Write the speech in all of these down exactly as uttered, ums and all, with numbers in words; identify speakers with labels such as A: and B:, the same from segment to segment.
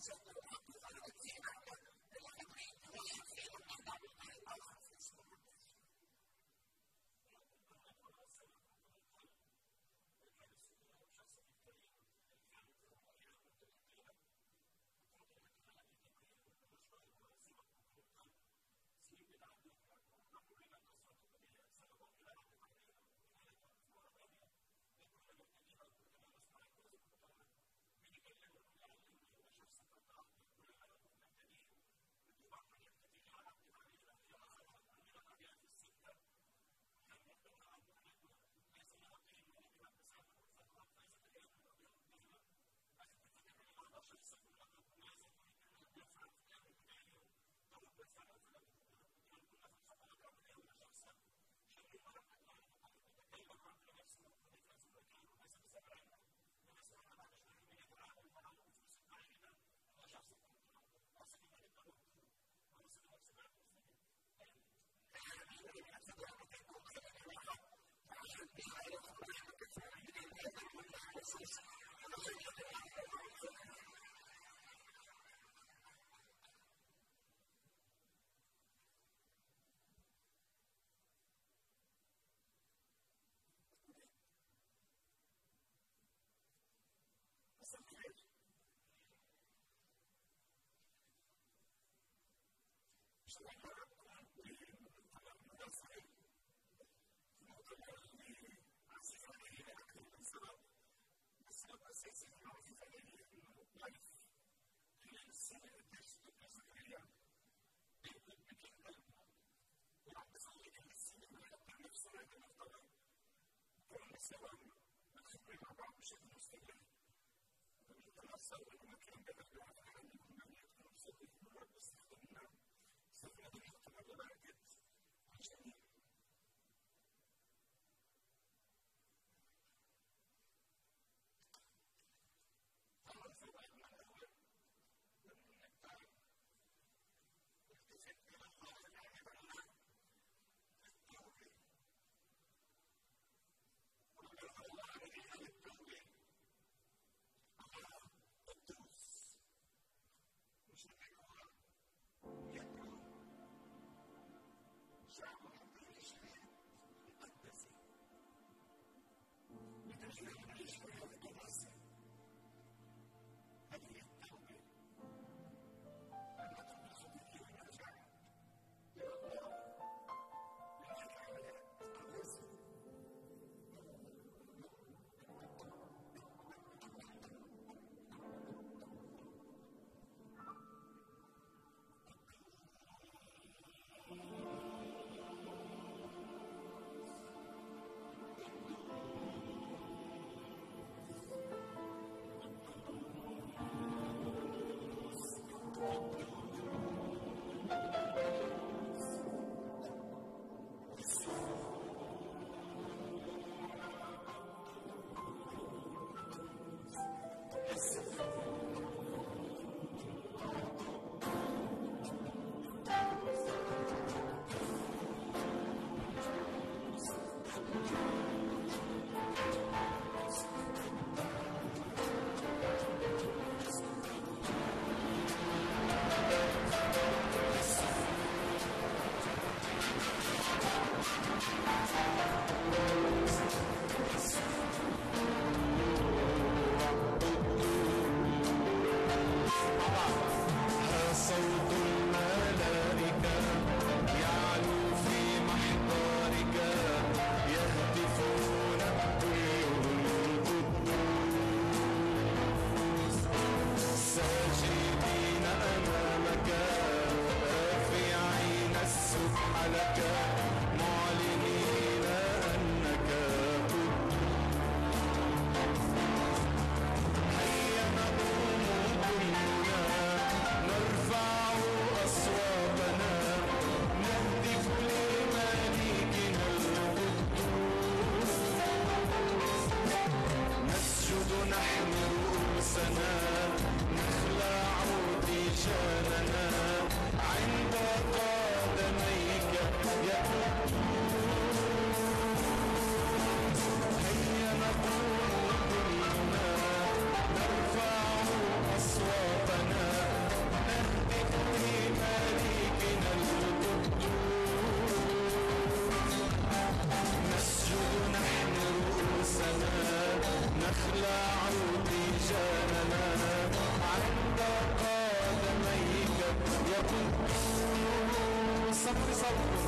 A: Thank you. صبري صبري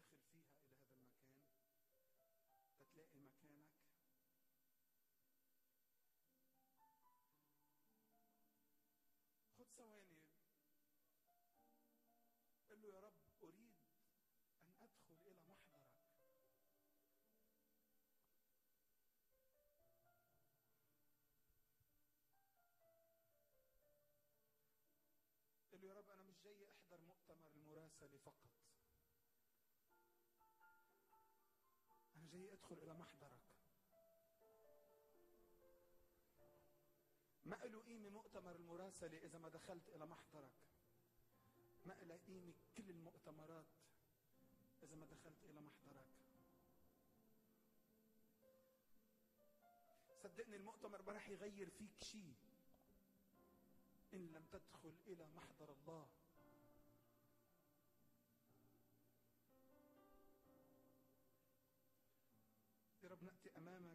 B: داخل فيها إلى هذا المكان تتلاقي مكانك. خد ثواني قل له يا رب أريد أن أدخل إلى محضرك. قل له يا رب أنا مش جاي أحضر مؤتمر المراسلة فقط، أنا جاي أدخل إلى محضرك. ما له قيمة مؤتمر المراسلة إذا ما دخلت إلى محضرك، ما له قيمة كل المؤتمرات إذا ما دخلت إلى محضرك. صدقني المؤتمر ما رح يغير فيك شيء إن لم تدخل إلى محضر الله. يا رب نأتي أمامك،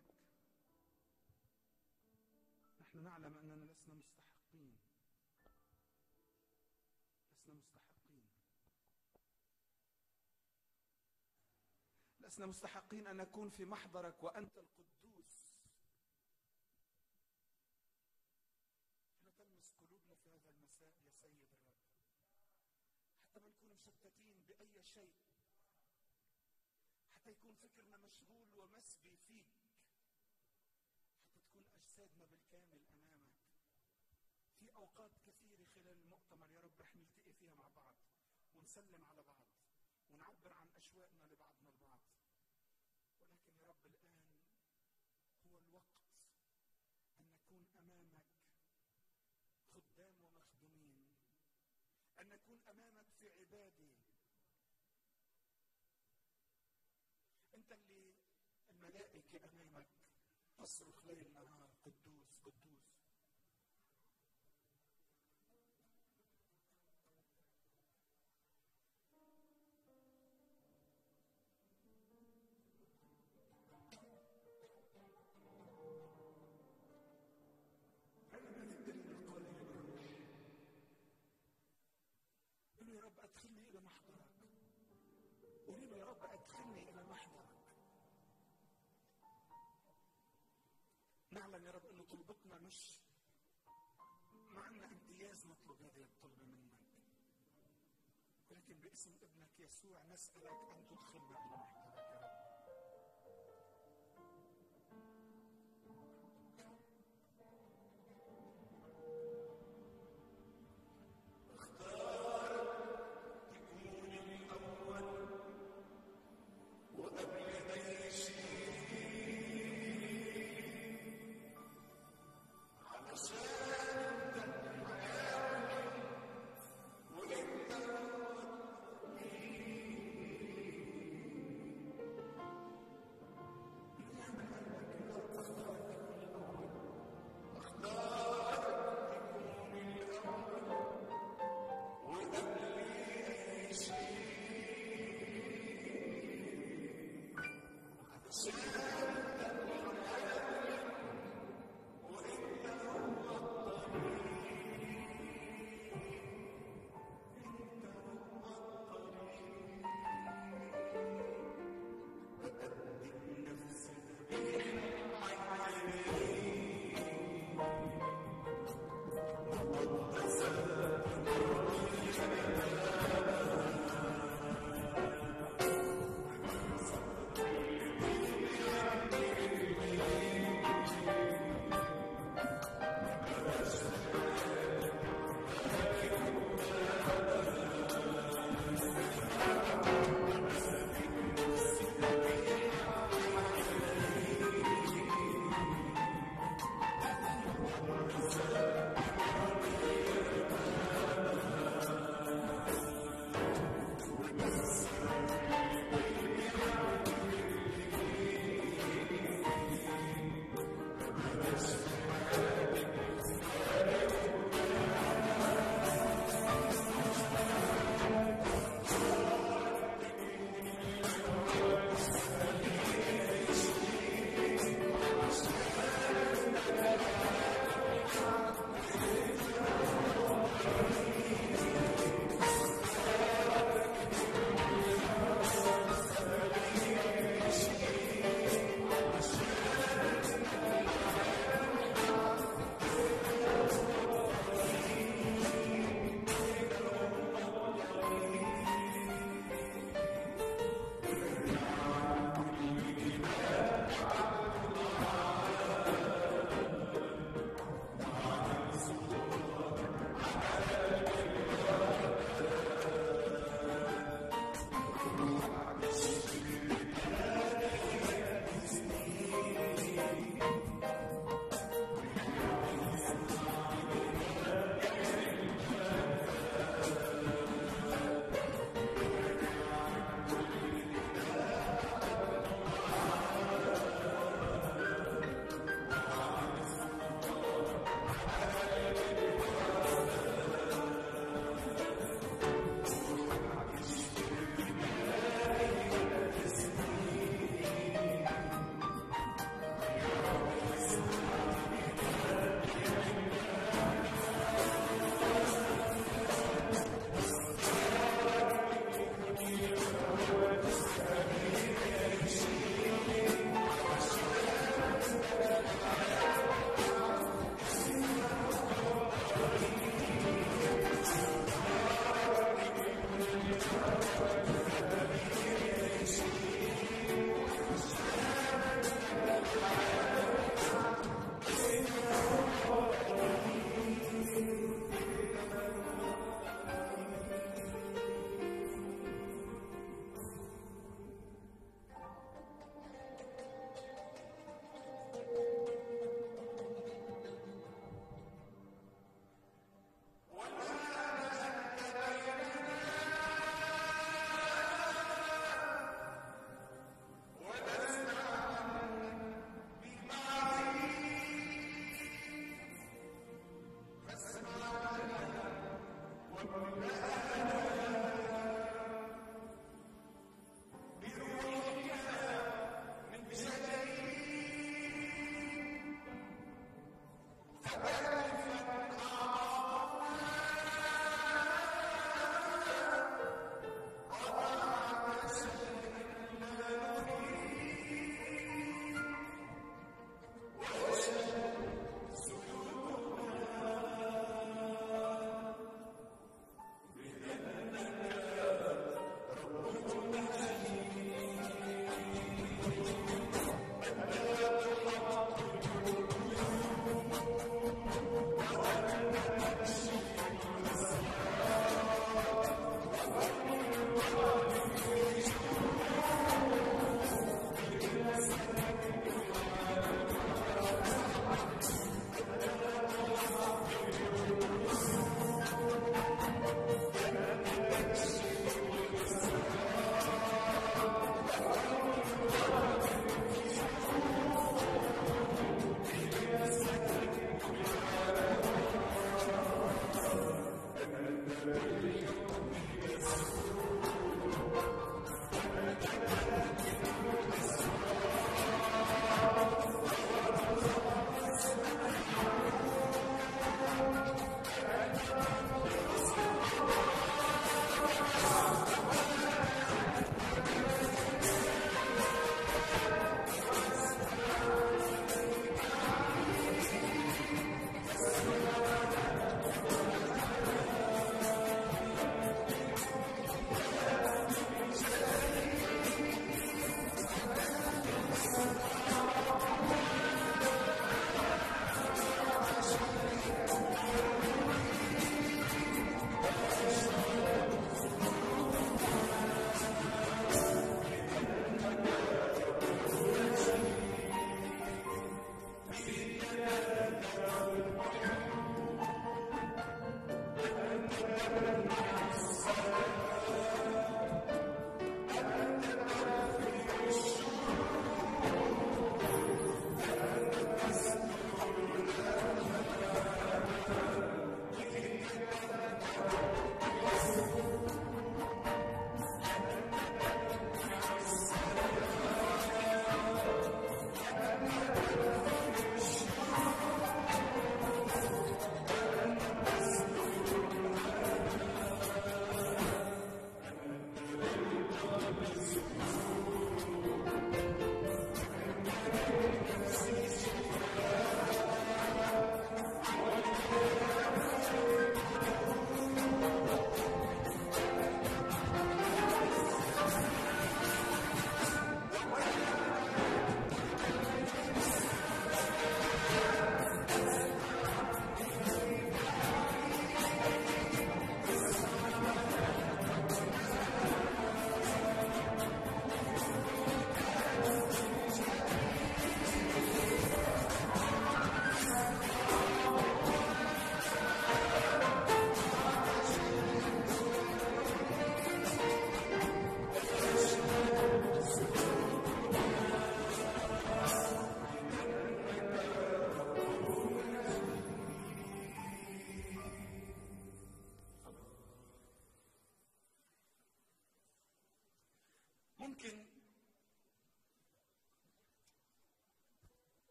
B: نحن نعلم أننا لسنا مستحقين، لسنا مستحقين لسنا مستحقين أن نكون في محضرك وأنت القدوس. لا تلمس قلوبنا في هذا المساء يا سيد الرب، حتى ما نكون مشتتين بأي شيء، حتى يكون فكرنا مشغول ومسبي فيك، حتى تكون أجسادنا بالكامل أمامك. في أوقات كثيرة خلال المؤتمر يا رب رح نلتقي فيها مع بعض ونسلم على بعض ونعبر عن أشواقنا لبعضنا البعض، ولكن يا رب الآن هو الوقت أن نكون أمامك خدام ومخدومين، أن نكون أمامك في عبادة. أنت اللي الملائكة أمامك تصرخ ليل نهار قدوس قدوس. قل يا رب أدخلني إلى محضرك، قل يا رب أدخلني إلى محضرك. نعلم يا رب أنه طلبتنا مش ما عندنا امتياز نطلب هذه الطلبة منك، ولكن باسم ابنك يسوع نسألك أن تدخلنا إلى محضرك يا رب.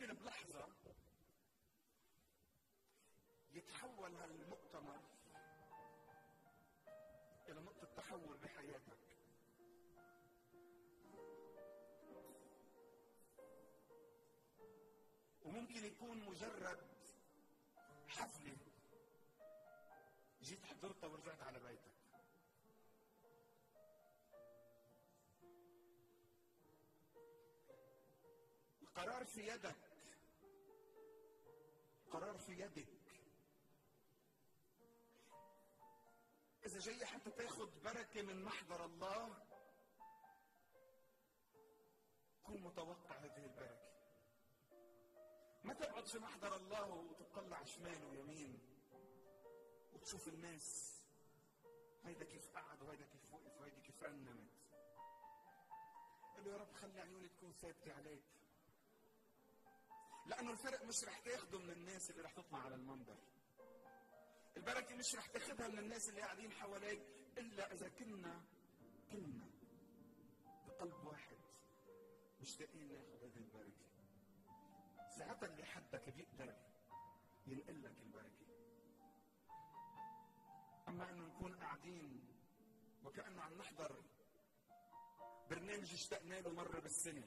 B: ممكن بلحظة يتحول هالمؤتمر إلى نقطة تحول بحياتك. وممكن يكون مجرد حفلة جيت حضرتها ورجعت على بيتك. القرار في يدك، قرار في يدك. إذا جاي حتى تاخد بركة من محضر الله، كن متوقع هذه البركة. ما تقعد في محضر الله وتطلع شمال ويمين وتشوف الناس هيدا كيف قعد وهيدا كيف وقف وهيدا كيف رنمت. قل له يا رب خلي عيوني تكون ثابتة عليك، لأنه الفرق مش رح تاخده من الناس اللي رح تطلع على المنبر. البركة مش رح تاخدها من الناس اللي قاعدين حواليك إلا إذا كنا كنا بقلب واحد مشتاقين ناخد هذه البركة. ساعتها اللي حدك بيقدر ينقل لك البركة. أما أنه نكون قاعدين وكأنه عم نحضر برنامج اشتقنا له مرة بالسنة،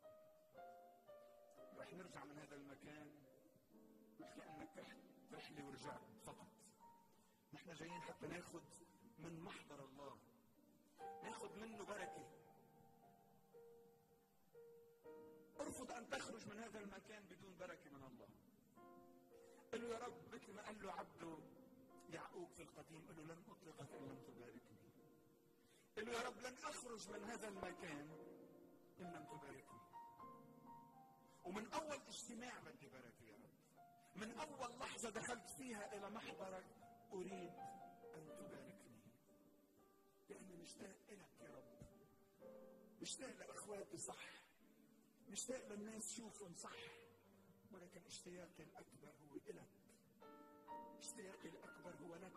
B: رح نرجع من هذا المكان نحكي أنك رحت رحلة ورجعت فقط. نحن جايين حتى ناخد من محضر الله، ناخد منه بركة. ارفض أن تخرج من هذا المكان بدون بركة من الله. قل له يا رب مثل ما قال له عبده يعقوب في القديم، قل له لن أطلقك إن لم تباركني. قل له يا رب لن أخرج من هذا المكان إن لم تباركني. ومن أول اجتماع بدي بركة يا رب، من أول لحظة دخلت فيها إلى محضرك أريد أن تباركني، لأني مشتاق إلك يا رب، مشتاق لأخواتي صح، مشتاق للناس شوفهم صح، ولكن اشتياقي الأكبر هو إلك، اشتياقي الأكبر هو لك.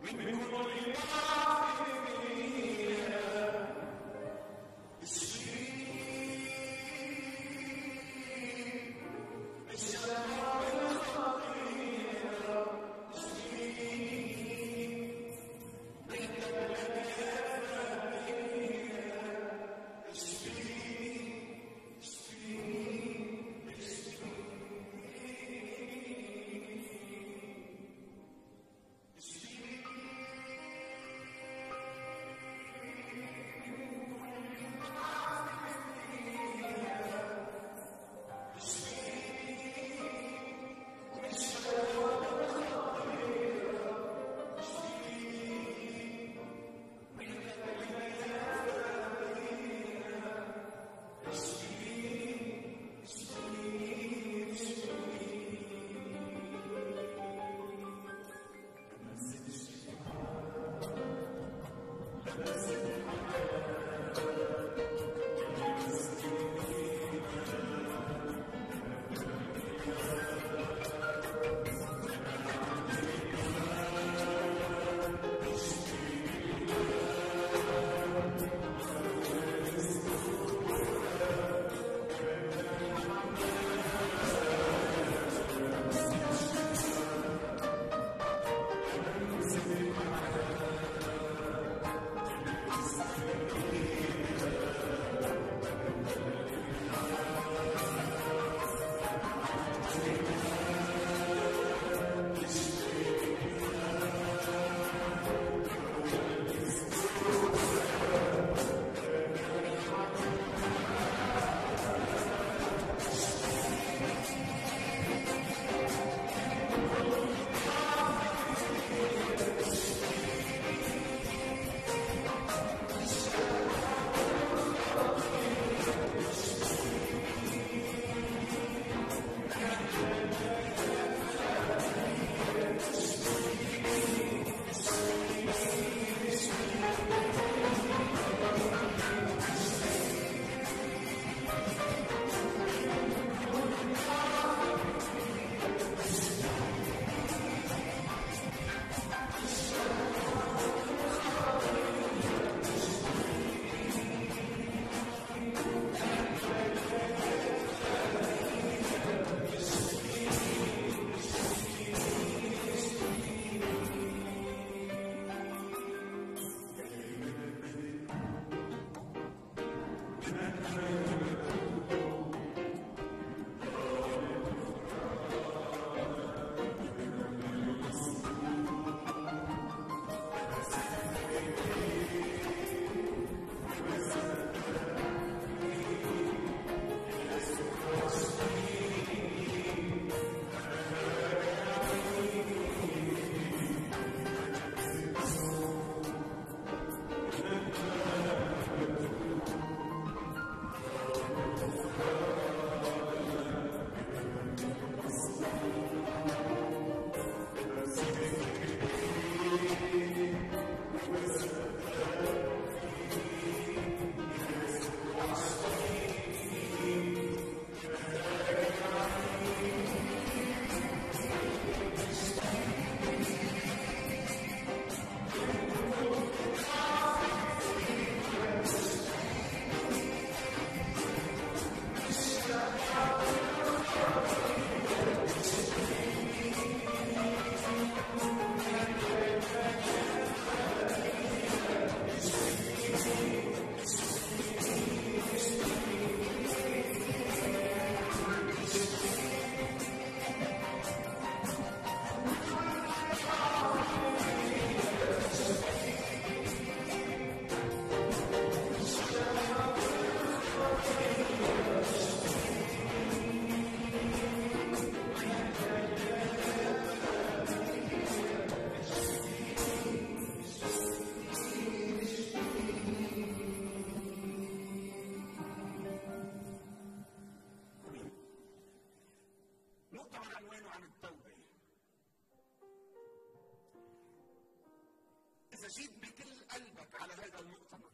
B: جيت بكل قلبك على هذا المؤتمر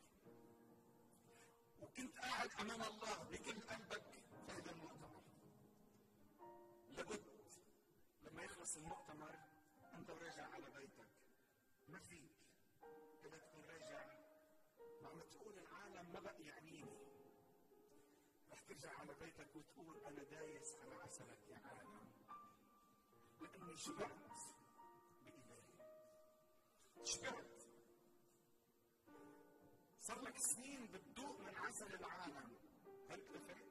B: وكنت قاعد امام الله بكل قلبك في هذا المؤتمر، لابد لما يخلص المؤتمر انت راجع على بيتك ما فيك إذا تكون راجع وعم تقول العالم ما بقى يعنيني. رح ترجع على بيتك وتقول أنا دايس على عسلك يا عالم، لأني شبعت بإلهي. شبعت. صار لك سنين بتدوق من عسل العالم، هل اكتفيت؟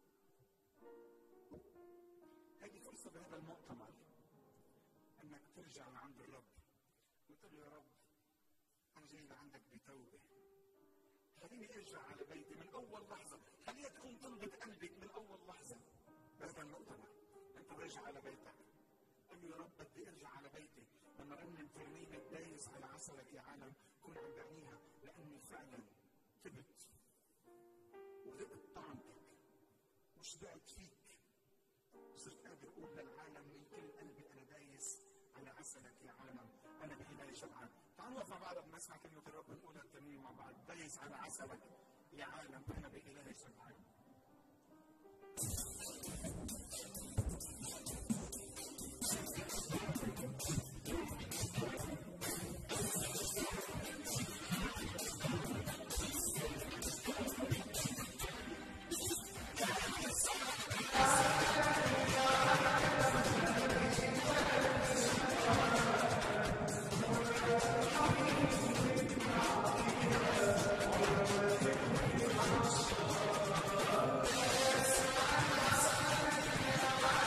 B: هذه فرصة بهذا المؤتمر انك ترجع لعند الرب وتقول له يا رب انا جاي لعندك بتوبة، خليني ارجع على بيتي من اول لحظة، خليها تكون طلبة قلبك من اول لحظة بهذا المؤتمر. انت راجع على بيتك قل له يا رب بدي ارجع على بيتي، لما رنم ترنيمة دايس على عسلك يا عالم كن عم بعنيها، لاني فعلا تبت وذقت طعمتك وشبعت فيك، صرت قادر اقول للعالم من كل قلبي انا دايس على عسلك يا عالم، انا بإلهي شبعان. تعالوا نوقف مع بعض لما نسمع كلمة الرب ونقولها الترنيمة مع بعض. دايس على عسلك يا عالم انا بإلهي شبعان.
A: Yes.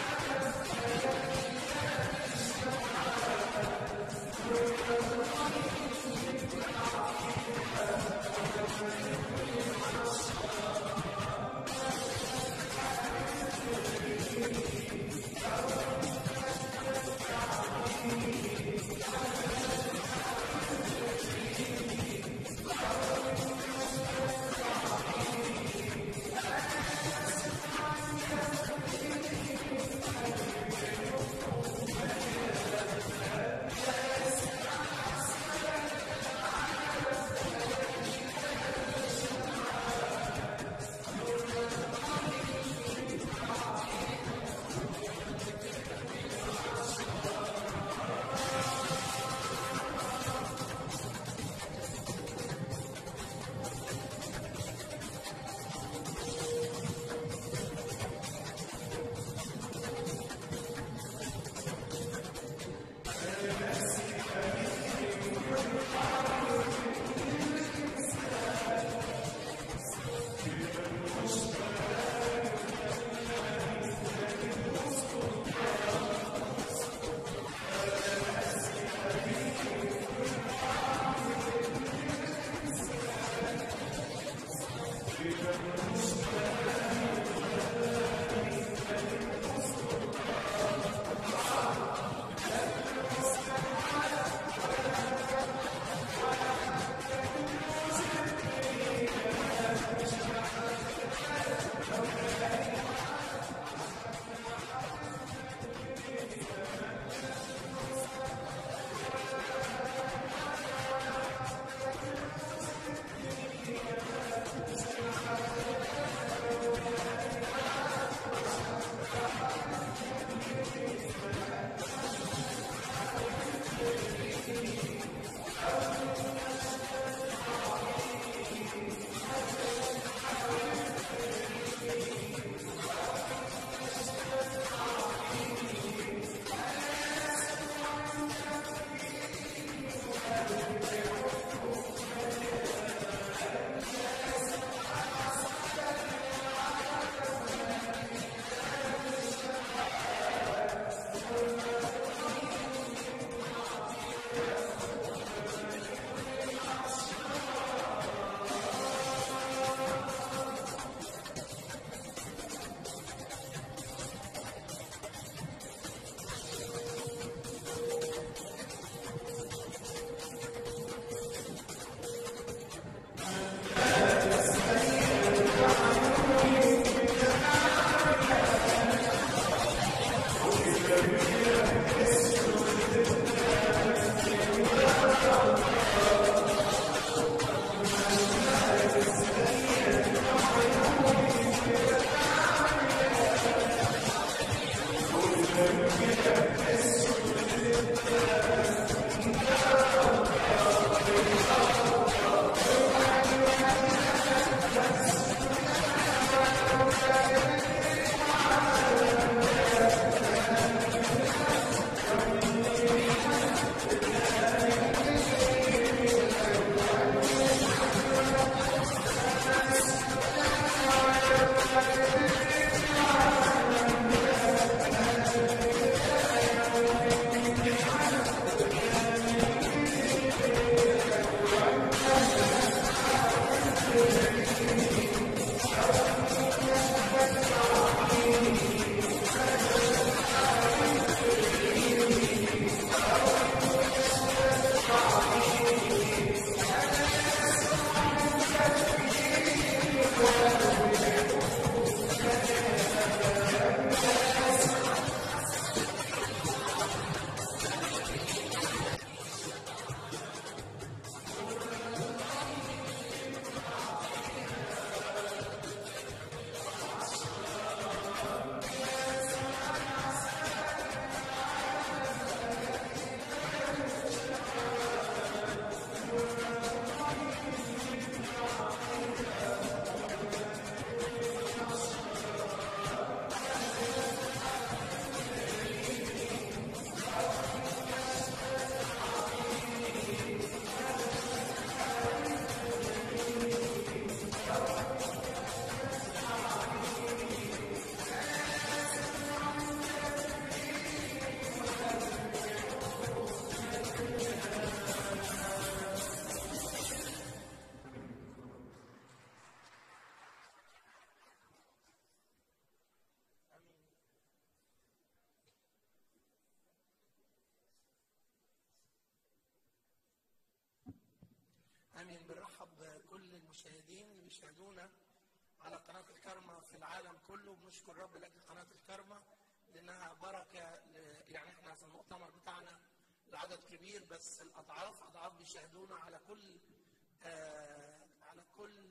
C: امين. بنرحب بكل المشاهدين اللي بيشاهدونا على قناه الكرمة في العالم كله. بنشكر رب لاجل قناه الكرمة لانها بركه. يعني احنا في المؤتمر بتاعنا العدد كبير، بس الاضعاف اضعاف بيشاهدونا على كل آه على كل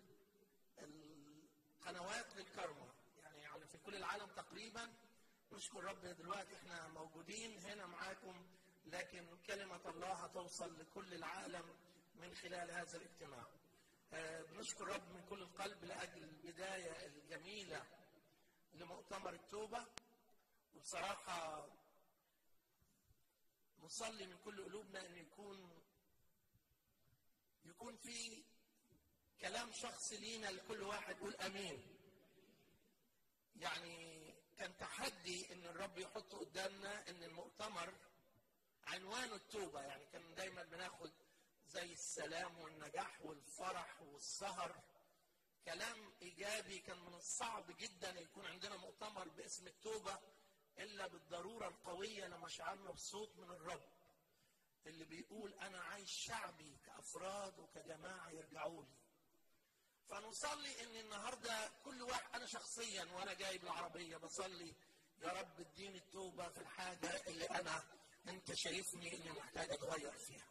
C: القنوات للكرمة، يعني على في كل العالم تقريبا. نشكر رب دلوقتي احنا موجودين هنا معاكم، لكن كلمة الله هتوصل لكل العالم من خلال هذا الاجتماع. آه بنشكر رب من كل القلب لأجل البداية الجميلة لمؤتمر التوبة، وبصراحة نصلي من كل قلوبنا ان يكون يكون في كلام شخصي لينا لكل واحد يقول امين. يعني كان تحدي ان الرب يحط قدامنا ان المؤتمر عنوانه التوبة، يعني كان دايما بناخد زي السلام والنجاح والفرح والسهر، كلام ايجابي. كان من الصعب جدا يكون عندنا مؤتمر باسم التوبة الا بالضرورة القوية لما شعرنا بصوت من الرب اللي بيقول انا عايز شعبي كافراد وكجماعة يرجعوا لي. فنصلي ان النهارده كل واحد، انا شخصيا وانا جاي بالعربيه بصلي يا رب اديني التوبه في الحاجه اللي انا انت شايفني اني محتاج اتغير فيها.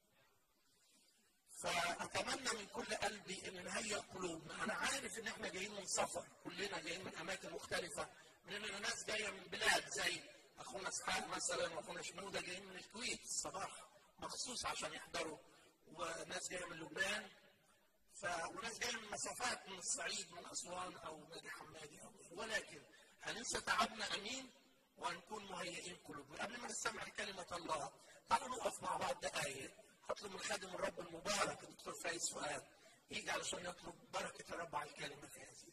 C: فاتمنى من كل قلبي ان نهيئ قلوبنا. انا عارف ان احنا جايين من سفر، كلنا جايين من اماكن مختلفه، مننا ناس جايه من بلاد زي اخونا اسحاق مثلا واخونا شنوده جايين من الكويت الصباح مخصوص عشان يحضروا، وناس جايه من لبنان، ف... وناس جايه من مسافات من الصعيد من اسوان او نادي حمادي او غيره، ولكن هننسى تعبنا امين وهنكون مهيئين قلوبنا. قبل ما نستمع لكلمه الله تعالوا نقف مع بعض دقائق. هطلب من خادم الرب المبارك الدكتور فايز فؤاد يجي علشان يطلب بركه الرب على الكلمه في هذه.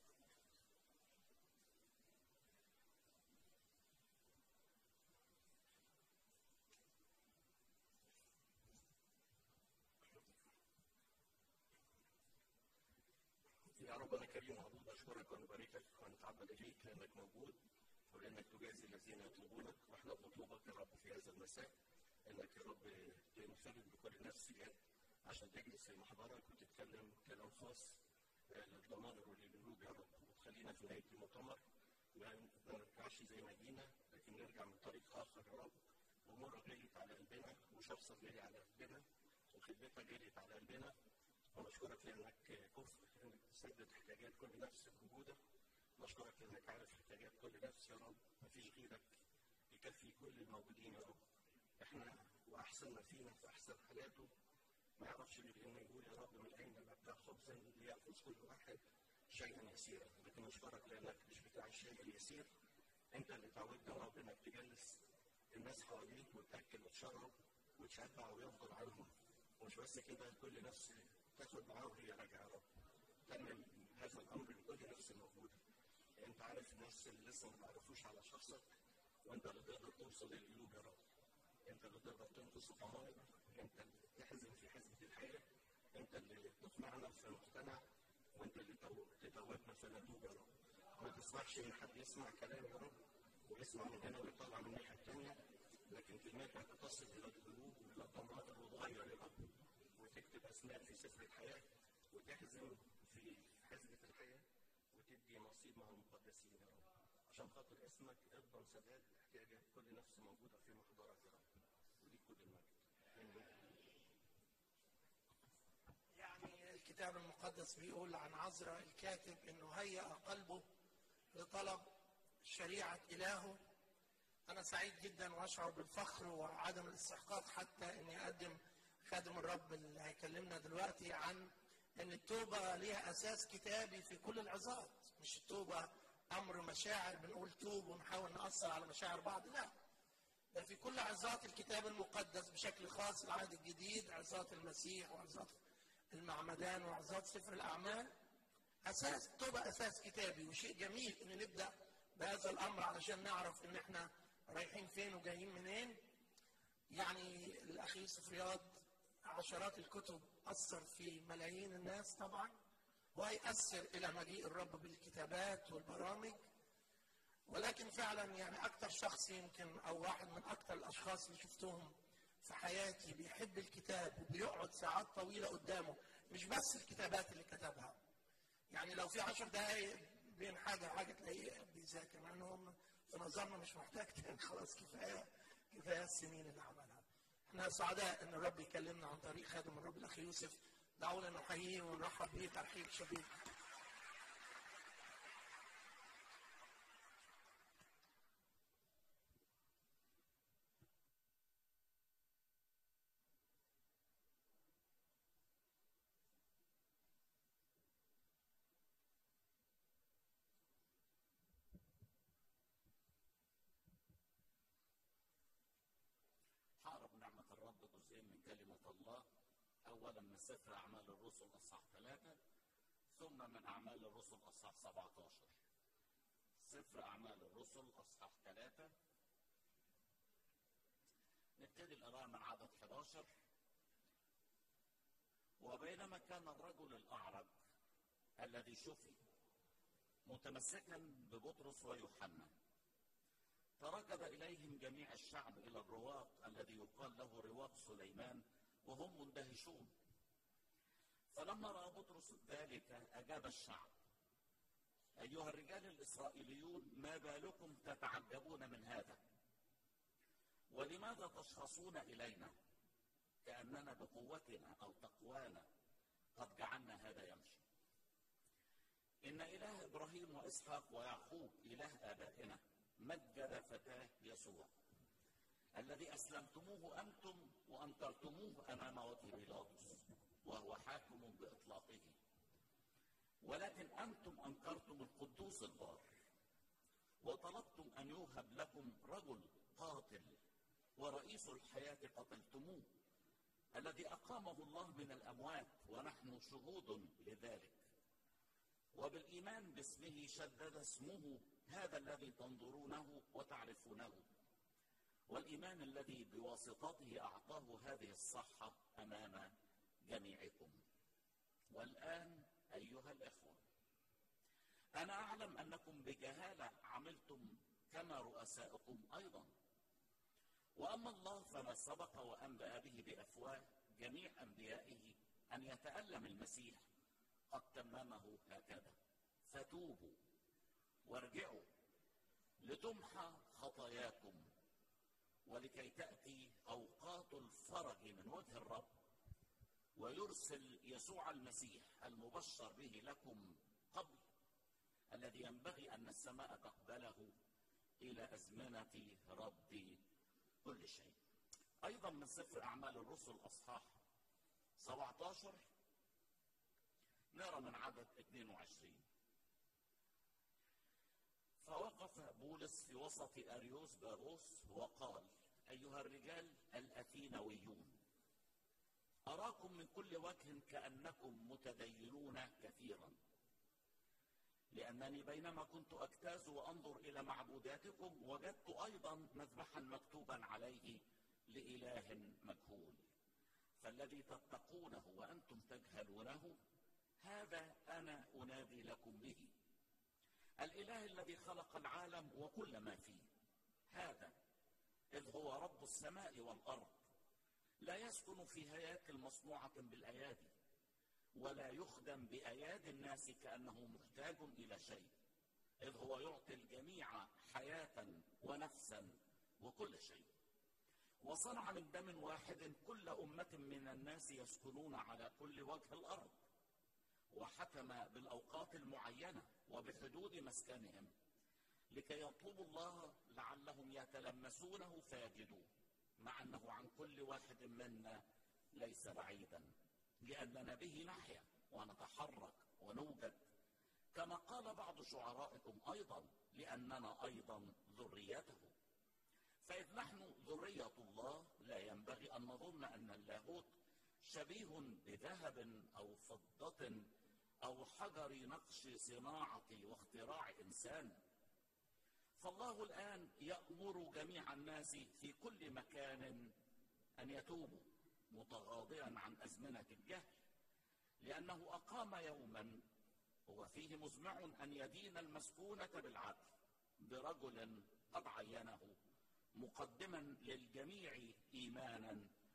D: يا رب انا كريم وعبود اشكرك ونباركك ونتعبد اليك لانك موجود ولانك تجازي الذين يطلبونك، واحنا بنطلبك يا رب في هذا المساء انك يا رب تنفرد بكل نفس يد عشان تجلس في محضرك وتتكلم كلام خاص للضمائر وللقلوب يا رب، وتخلينا في نهايه المؤتمر ما نرجعش زي ما جينا، لكن نرجع من طريق اخر يا رب. امورك غليت على قلبنا وشخصك غلي على قلبنا وخدمتك غليت على قلبنا، ونشكرك لانك كفء انك تسدد احتياجات كل نفس موجوده. نشكرك لانك عارف احتياجات كل نفس يا رب، مفيش غيرك يكفي كل الموجودين يا رب. احنا واحسن ما فينا في احسن حالاته ما يعرفش غير انه يقول يا رب من اين نبدا خبزا ليأخذ كل واحد شيئا يسيرا، لكن نشكرك لانك مش بتاع الشيء اليسير، انت اللي تعودنا يا رب انك تجلس الناس حواليك وتاكل وتشرب وتشبع ويفضل عنهم، ومش بس كده كل نفس تاخد معاه وهي راجعه يا رب. تعمل هذا الامر لكل نفس موجوده. انت عارف الناس اللي لسه ما تعرفوش على شخصك، وانت اللي تقدر توصل للقلوب يا رب. انت اللي تقدر تنقذ الضمائر، انت اللي تحزن في حزمه الحياه، انت اللي تقنعنا في مقتنع، وانت اللي تتوبنا فنتوب يا رب. ما تسمحش ان حد يسمع كلام يا رب ويسمع من هنا ويطلع من الناحيه الثانيه، لكن كلماتك تصل الى القلوب والى الضمائر وتغير يا رب، وتكتب اسماء في سفر الحياه وتحزن في حزمه الحياه وتدي نصيب مع المقدسين يا رب. عشان خاطر اسمك اضمن سداد احتياجات كل نفس موجوده في محضرك يا رب، وليك كل المجد.
C: يعني الكتاب المقدس بيقول عن عذرا الكاتب انه هيأ قلبه لطلب شريعه الهه. انا سعيد جدا واشعر بالفخر وعدم الاستحقاق حتى اني اقدم خادم الرب اللي هيكلمنا دلوقتي عن ان التوبه ليها اساس كتابي في كل العظات. مش التوبه امر مشاعر بنقول توب ونحاول ناثر على مشاعر بعض، لا، ده في كل عظات الكتاب المقدس بشكل خاص العهد الجديد، عظات المسيح وعظات المعمدان وعظات سفر الاعمال. اساس التوبه اساس كتابي، وشيء جميل ان نبدا بهذا الامر علشان نعرف ان احنا رايحين فين وجايين منين. يعني الاخ يوسف رياض عشرات الكتب اثر في ملايين الناس طبعا، وهيأثر الى مجيء الرب بالكتابات والبرامج، ولكن فعلا يعني اكثر شخص يمكن او واحد من اكثر الاشخاص اللي شفتهم في حياتي بيحب الكتاب وبيقعد ساعات طويلة قدامه، مش بس الكتابات اللي كتبها، يعني لو في عشر دقايق بين حاجة وحاجة تلاقيه بيذاكر، مع انه في نظرنا مش محتاج تاني، خلاص كفاية كفاية السنين اللي عملها. احنا سعداء ان الرب يكلمنا عن طريق خادم الرب الاخ يوسف. دعونا نحييه ونرحب بيه ترحيب شديد.
E: هقرا بنعمة الرب جزئين من كلمة الله، أولا من سفر أعمال الرسل أصحاح ثلاثة، ثم من أعمال الرسل أصحاح سبعة عشر. سفر أعمال الرسل أصحاح ثلاثة، نبتدي القراءة من عدد أحد عشر. وبينما كان الرجل الأعرج الذي شفي متمسكا ببطرس ويوحنا، تركض إليهم جميع الشعب إلى الرواق الذي يقال له رواق سليمان، وهم مندهشون. فلما رأى بطرس ذلك أجاب الشعب: أيها الرجال الإسرائيليون، ما بالكم تتعجبون من هذا؟ ولماذا تشخصون إلينا كأننا بقوتنا أو تقوانا قد جعلنا هذا يمشي؟ إن إله إبراهيم وإسحاق ويعقوب إله آبائنا مجد فتاه يسوع الذي أسلمتموه أنتم وأنكرتموه أمام وجه بيلاطس وهو حاكم بإطلاقه، ولكن أنتم أنكرتم القدوس البار وطلبتم أن يوهب لكم رجل قاتل ورئيس الحياة قتلتموه، الذي أقامه الله من الأموات ونحن شهود لذلك. وبالإيمان باسمه شدد اسمه هذا الذي تنظرونه وتعرفونه، والإيمان الذي بواسطته أعطاه هذه الصحة أمام جميعكم. والآن أيها الإخوة، أنا أعلم أنكم بجهالة عملتم كما رؤساؤكم أيضا، وأما الله فما سبق وأنبأ به بأفواه جميع أنبيائه أن يتألم المسيح قد تممه هكذا. فتوبوا وارجعوا لتمحى خطاياكم، ولكي تأتي أوقات الفرج من وجه الرب، ويرسل يسوع المسيح المبشر به لكم قبل، الذي ينبغي أن السماء تقبله إلى أزمنة رب كل شيء. أيضا من سفر أعمال الرسل أصحاح سبعة عشر، نرى من عدد اثنين وعشرين. فوقف بولس في وسط أريوس باروس وقال: أيها الرجال الأثينويون، أراكم من كل وجه كأنكم متدينون كثيرا، لأنني بينما كنت أجتاز وأنظر إلى معبوداتكم وجدت أيضا مذبحا مكتوبا عليه لإله مجهول، فالذي تتقونه وأنتم تجهلونه هذا أنا أنادي لكم به. الإله الذي خلق العالم وكل ما فيه، هذا إذ هو رب السماء والأرض، لا يسكن في هياكل مصنوعة بالأيادي، ولا يخدم بأيادي الناس كأنه محتاج إلى شيء، إذ هو يعطي الجميع حياة ونفسا وكل شيء. وصنع من دم واحد كل أمة من الناس يسكنون على كل وجه الأرض، وحكم بالأوقات المعينة وبحدود مسكنهم، لكي يطلبوا الله لعلهم يتلمسونه فيجدوه، مع أنه عن كل واحد منا ليس بعيدا، لأننا به نحيا ونتحرك ونوجد، كما قال بعض شعرائكم أيضا، لأننا أيضا ذريته. فإذ نحن ذرية الله لا ينبغي أن نظن أن اللاهوت شبيه بذهب أو فضة أو حجر نقش صناعة واختراع إنسان. فالله الآن يأمر جميع الناس في كل مكان أن يتوبوا، متغاضيا عن أزمنة الجهل، لأنه أقام يوما هو فيه مزمع أن يدين المسكونة بالعدل برجل قد عينه، مقدما للجميع إيمانا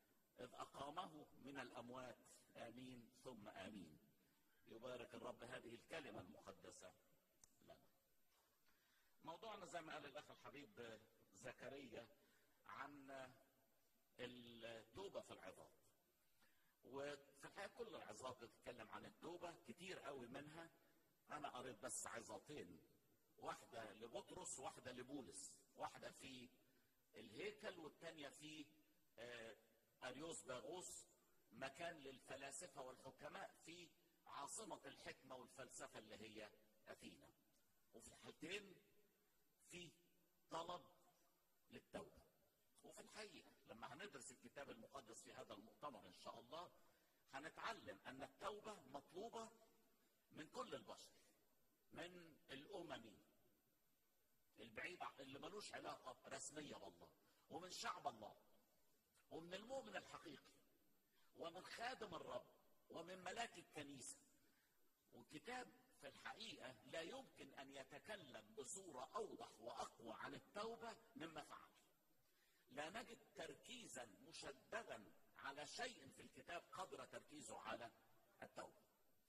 E: أقامه من الأموات. آمين ثم آمين. يبارك الرب هذه الكلمة المقدسة لنا. موضوعنا زي ما قال الأخ الحبيب زكريا عن التوبة في العظات، وفي الحقيقة كل العظات بتتكلم عن التوبة كتير قوي منها. أنا قريت بس عظتين، واحدة لبطرس واحدة لبولس، واحدة في الهيكل والتانية في أريوس باغوس، مكان للفلاسفة والحكماء في عاصمة الحكمة والفلسفة اللي هي أثينا. وفي الحالتين في طلب للتوبة. وفي الحقيقة لما هندرس الكتاب المقدس في هذا المؤتمر إن شاء الله هنتعلم أن التوبة مطلوبة من كل البشر، من الأممي البعيد اللي ملوش علاقة رسمية بالله، ومن شعب الله، ومن المؤمن الحقيقي، ومن خادم الرب، ومن ملاك الكنيسة. والكتاب في الحقيقة لا يمكن أن يتكلم بصورة أوضح وأقوى عن التوبة مما فعل. لا نجد تركيزا مشددا على شيء في الكتاب قدر تركيزه على التوبة.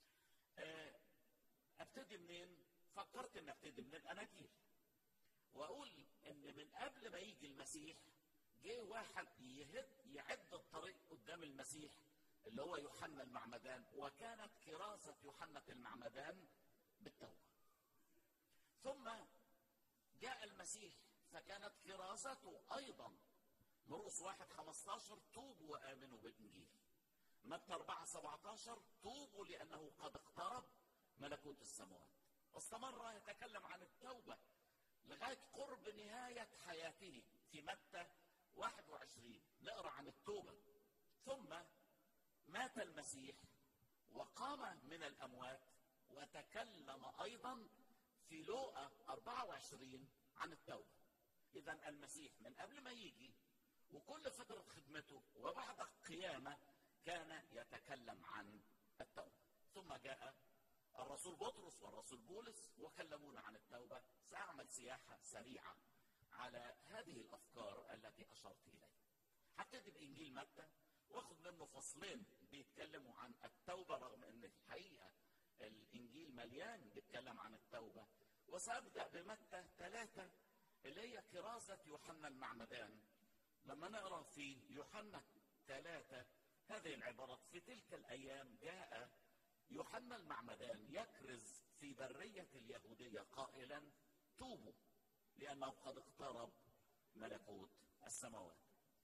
E: ابتدي منين؟ فكرت ان ابتدي من الاناجيل واقول ان من قبل ما يجي المسيح جه واحد يهد يعد الطريق قدام المسيح اللي هو يوحنا المعمدان، وكانت كرازة يوحنا المعمدان بالتوبة. ثم جاء المسيح فكانت كرازته ايضا مرقس واحد خمستاشر توبوا وامنوا بالانجيل، متى أربعة سبعتاشر توبوا لانه قد اقترب ملكوت السماوات. واستمر يتكلم عن التوبة لغاية قرب نهاية حياته في متى واحد وعشرين نقرأ عن التوبة. ثم مات المسيح وقام من الأموات وتكلم أيضا في لوقا أربعة وعشرين عن التوبة. إذن المسيح من قبل ما يجي وكل فترة خدمته وبعد القيامة كان يتكلم عن التوبة. ثم جاء الرسول بطرس والرسول بولس وكلمونا عن التوبة. سأعمل سياحة سريعة على هذه الأفكار التي أشرت إليها. هبتدي بإنجيل متى واخد منه فصلين بيتكلموا عن التوبة، رغم أن الحقيقة الإنجيل مليان بيتكلم عن التوبة. وسأبدأ بمتى ثلاثة اللي هي كرازة يوحنا المعمدان. لما نقرأ في يوحنا ثلاثة هذه العبارات: في تلك الأيام جاء يوحنا المعمدان يكرز في برية اليهودية قائلا توبوا لأنه قد اقترب ملكوت السماوات.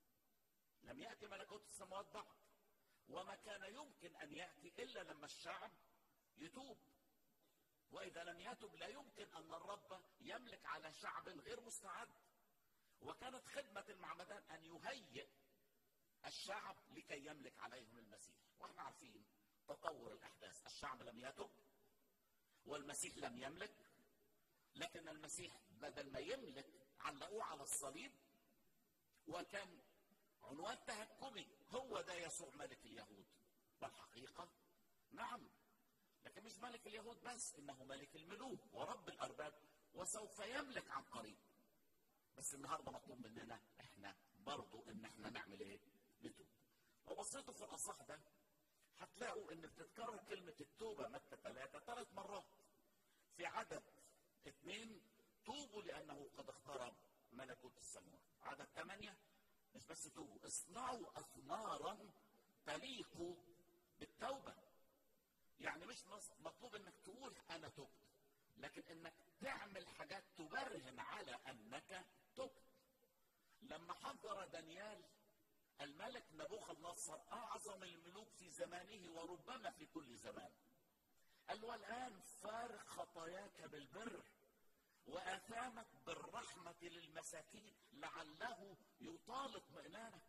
E: لم يأتي ملكوت السماوات بعد، وما كان يمكن أن يأتي إلا لما الشعب يتوب. وإذا لم يتب لا يمكن أن الرب يملك على شعب غير مستعد. وكانت خدمة المعمدان أن يهيئ الشعب لكي يملك عليهم المسيح. واحنا عارفين تطور الأحداث، الشعب لم يتب والمسيح لم يملك، لكن المسيح بدل ما يملك علقوه على الصليب، وكان عنوان تهكمي هو ده يسوع ملك اليهود. والحقيقة نعم، لكن مش ملك اليهود بس، إنه ملك الملوك ورب الأرباب وسوف يملك عن قريب. بس النهاردة مطلوب مننا احنا برضو ان احنا نعمل ايه؟ نتوب. لو بصيتوا في الأصح ده هتلاقوا ان بتتكرر كلمة التوبة متى ثلاثة ثلاث مرات. في عدد اثنين توبوا لأنه قد اقترب ملكوت السماوات. عدد ثمانية مش بس توبوا، اصنعوا أثمارا تليق بالتوبة. يعني مش مطلوب انك تقول انا تبت، لكن انك تعمل حاجات تبرهن على انك تبت. لما حضر دانيال الملك نبوخذ نصر اعظم الملوك في زمانه وربما في كل زمان، قال له الان فارق خطاياك بالبر واثامك بالرحمة للمساكين لعله يطال اطمئنانك.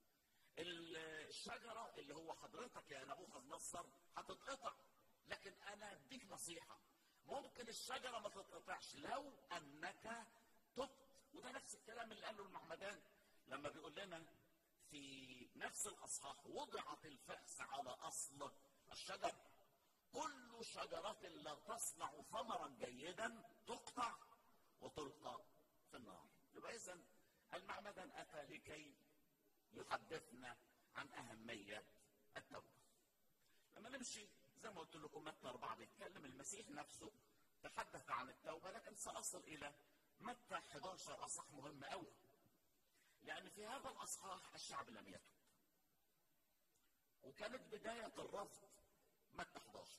E: الشجرة اللي هو حضرتك يا نبوخذ نصر هتتقطع، لكن انا اديك نصيحة، ممكن الشجرة ما تتقطعش لو انك تبت. وده نفس الكلام اللي قاله المعمدان لما بيقول لنا في نفس الاصحاح: وضعت الفأس على اصل الشجر، كل شجرة لا تصنع ثمرا جيدا تقطع وتلقى في النار. يبقى اذا المعمدان اتى لكي يحدثنا عن أهمية التوبة. لما نمشي زي ما قلت لكم متى أربعة بيتكلم المسيح نفسه تحدث عن التوبة، لكن سأصل إلى متى أحد عشر أصح مهم أوي، لأن في هذا الأصحاح الشعب لم يتوب، وكانت بداية الرفض متى أحد عشر.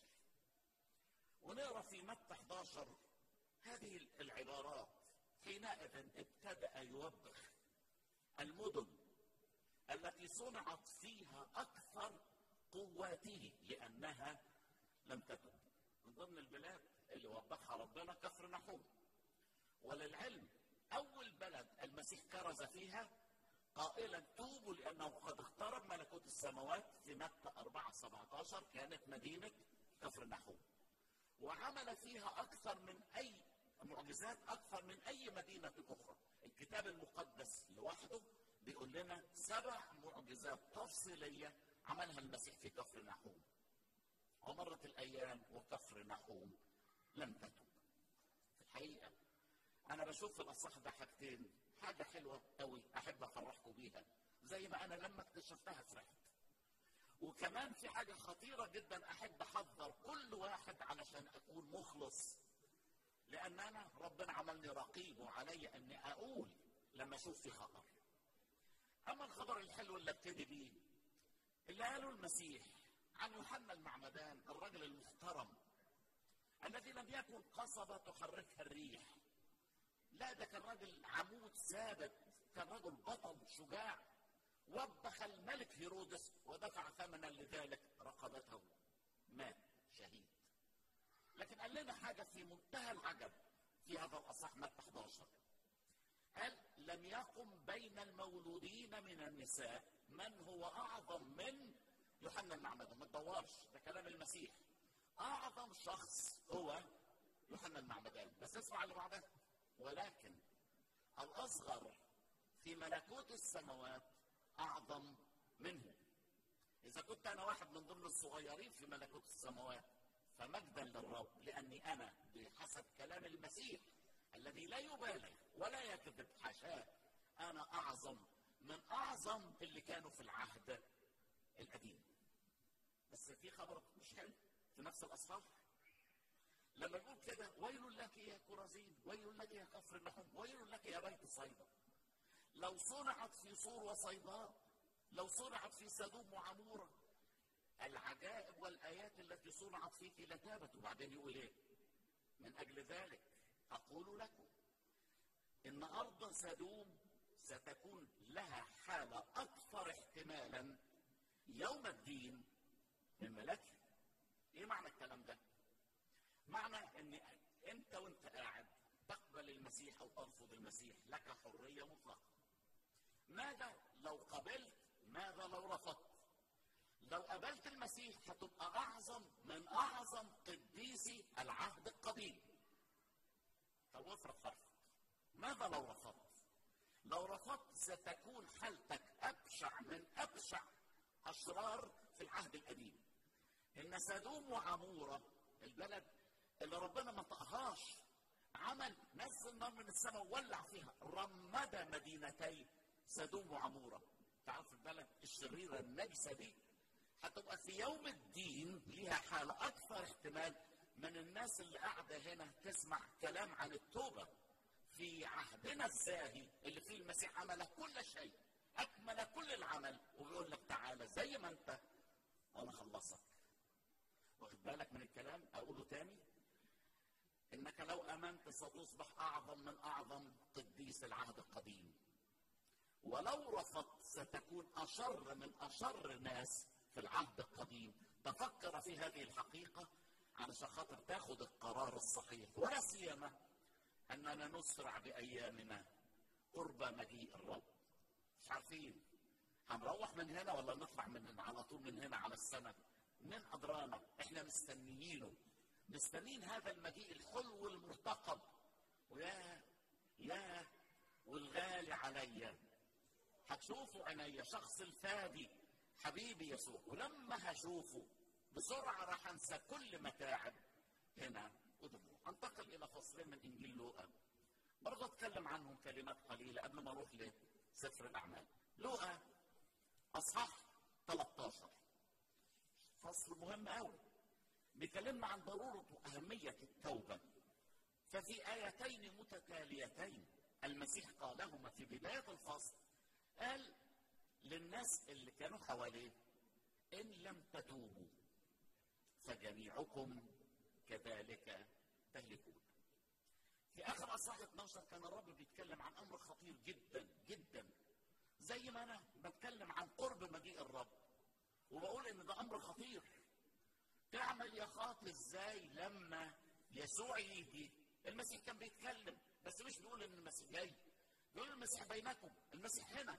E: ونقرأ في متى أحد عشر هذه العبارات: حينئذ ابتدأ يوبخ المدن التي صنعت فيها أكثر قواته لأنها لم تتب. من ضمن البلاد اللي وبخها ربنا كفر نحوم. وللعلم أول بلد المسيح كرز فيها قائلا توبوا لأنه قد اقترب ملكوت السماوات في متى أربعة سبعة عشر كانت مدينة كفر نحوم، وعمل فيها أكثر من أي معجزات أكثر من أي مدينة أخرى. الكتاب المقدس لوحده بيقول لنا سبع معجزات تفصيلية عملها المسيح في كفر نحوم. ومرت الأيام وكفر نحوم لم تتب. في الحقيقة أنا بشوف في الأصح ده حاجتين، حاجة حلوة قوي أحب أفرحكم بيها زي ما أنا لما اكتشفتها فرحت، وكمان في حاجة خطيرة جدا أحب أحذر كل واحد علشان أكون مخلص، لأن أنا ربنا عملني رقيب وعلي أني أقول لما أشوف في خطر. أما الخبر الحلو اللي ابتدي بيه اللي قاله المسيح عن يوحنا المعمدان، الرجل المحترم الذي لم يكن قصبة تحركها الريح، لا ده كان راجل عمود ثابت، كان رجل بطل شجاع، وبخ الملك هيرودس ودفع ثمنا لذلك رقبته، مات شهيد. لكن قال لنا حاجة في منتهى العجب في هذا الأصح متى أحد عشر، قال لم يقم بين المولودين من النساء من هو أعظم من يوحنا المعمدان. ما تدورش، ده كلام المسيح، أعظم شخص هو يوحنا المعمدان. بس اسمع اللي بعدها: ولكن الأصغر في ملكوت السماوات أعظم منه. إذا كنت أنا واحد من ضمن الصغيرين في ملكوت السماوات فمجدا للرب، لأني أنا بحسب كلام المسيح الذي لا يبالغ ولا يكذب حاشاه أنا أعظم من أعظم اللي كانوا في العهد القديم. بس في خبر مش حلو في نفس الأصحاح لما يقول كده: ويل لك يا كرازين، ويل لك يا كفر نحوم، ويل لك يا بيت صيدا، لو صنعت في صور وصيداء، لو صنعت في سدوم وعمورة العجائب والآيات التي صنعت فيك لتابت. وبعدين يقول ايه؟ من أجل ذلك أقول لكم إن أرض سدوم ستكون لها حالة أكثر احتمالا يوم الدين من ملكها. ايه معنى الكلام ده؟ معنى ان انت وانت قاعد تقبل المسيح او ترفض المسيح، لك حرية مطلقة. ماذا لو قبلت؟ ماذا لو رفضت؟ لو قبلت المسيح هتبقى اعظم من اعظم قديسي العهد القديم. طب افرض فرض، ماذا لو رفضت؟ لو رفضت ستكون حالتك ابشع من ابشع اشرار في العهد القديم. ان سدوم وعمورة البلد اللي ربنا ما طقهاش، عمل نزل نار من السماء وولع فيها، رمد مدينتي سدوم وعمورة. تعرف البلد الشريرة النجسة دي هتبقى في يوم الدين ليها حالة أكثر احتمال من الناس اللي قاعدة هنا تسمع كلام عن التوبة في عهدنا الزاهي اللي فيه المسيح عمل كل شيء، أكمل كل العمل، وبيقول لك تعالى زي ما أنت وأنا خلصك. واخد بالك من الكلام؟ أقوله تاني: إنك لو آمنت ستصبح أعظم من أعظم قديس العهد القديم، ولو رفضت ستكون أشر من أشر ناس في العهد القديم. تفكر في هذه الحقيقة علشان خاطر تاخد القرار الصحيح، ولا سيما أننا نسرع بأيامنا قرب مجيء الرب. مش عارفين هنروح من هنا ولا نطلع من هنا على طول من هنا على السماء، من أدرانا. احنا مستنيينه، مستنيين هذا المجيء الحلو المرتقب. ويا يا والغالي عليا، هتشوفوا عينيا شخص الفادي حبيبي يسوع، ولما هشوفه بسرعة راح انسى كل متاعب هنا ودموع. انتقل الى فصلين من انجيل لوقا، برضه اتكلم عنهم كلمات قليلة قبل ما اروح لسفر الاعمال. لوقا اصحاح فصل مهم قوي بيكلمنا عن ضروره واهميه التوبه. ففي ايتين متتاليتين المسيح قالهما في بدايه الفصل، قال للناس اللي كانوا حواليه: ان لم تتوبوا فجميعكم كذلك تهلكون. في اخر اصحاح اتناشر كان الرب بيتكلم عن امر خطير جدا جدا، زي ما انا بتكلم عن قرب مجيء الرب وبقول ان ده امر خطير. تعمل يا خاطئ ازاي لما يسوع يجي؟ المسيح كان بيتكلم بس مش بيقول ان المسيح جاي، بيقول المسيح بينكم، المسيح هنا.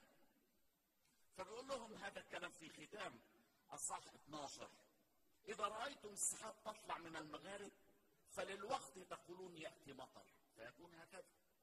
E: فبيقول لهم هذا الكلام في ختام اصحاح اتناشر: اذا رايتم السحاب تطلع من المغارب فللوقت تقولون ياتي مطر فيكون هكذا.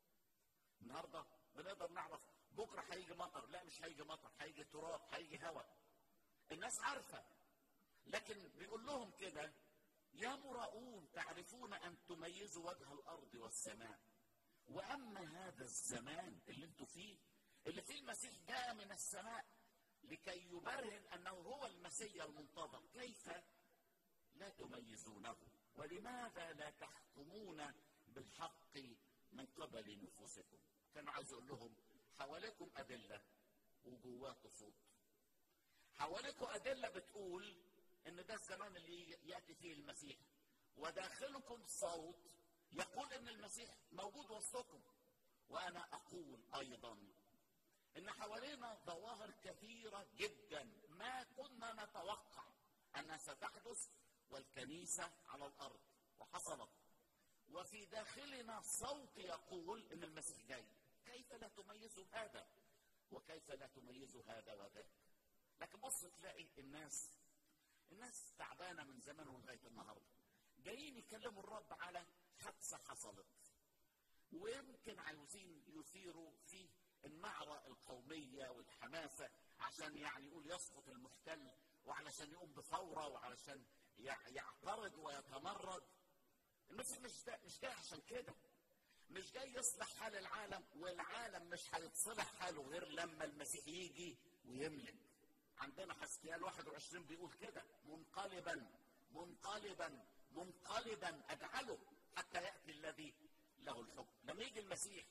E: النهارده بنقدر نعرف بكره هيجي مطر، لا مش هيجي مطر، هيجي تراب، هيجي هواء. الناس عارفه، لكن بيقول لهم كده: يا مراؤون تعرفون ان تميزوا وجه الارض والسماء، واما هذا الزمان اللي انتوا فيه اللي فيه المسيح جاء من السماء لكي يبرهن انه هو المسيح المنتظر، كيف لا تميزونه؟ ولماذا لا تحكمون بالحق من قبل نفوسكم؟ كان عايز يقول لهم حواليكم ادله وجواكم صوت. حواليكم ادله بتقول ان ده الزمان اللي ياتي فيه المسيح، وداخلكم صوت يقول ان المسيح موجود وسطكم. وانا اقول ايضا ان حوالينا ظواهر كثيره جدا ما كنا نتوقع انها ستحدث والكنيسه على الارض، وحصلت. وفي داخلنا صوت يقول ان المسيح جاي. كيف لا تميزوا هذا وكيف لا تميزوا هذا وذاك؟ لكن بص تلاقي الناس الناس تعبانه من زمان ولغايه النهارده، جايين يكلموا الرب على حادثه حصلت، ويمكن عاوزين يثيروا فيه النعره القوميه والحماسه عشان يعني يقول يسقط المحتل، وعلشان يقوم بثوره، وعلشان يعترض ويتمرد. المسيح مش جاي مش جاي عشان كده، مش جاي يصلح حال العالم، والعالم مش هيتصلح حاله غير لما المسيح يجي ويملك. عندنا حزقيال واحد وعشرين بيقول كده: منقلبا منقلبا منقلبا اجعله حتى ياتي الذي له الحكم. لما يجي المسيح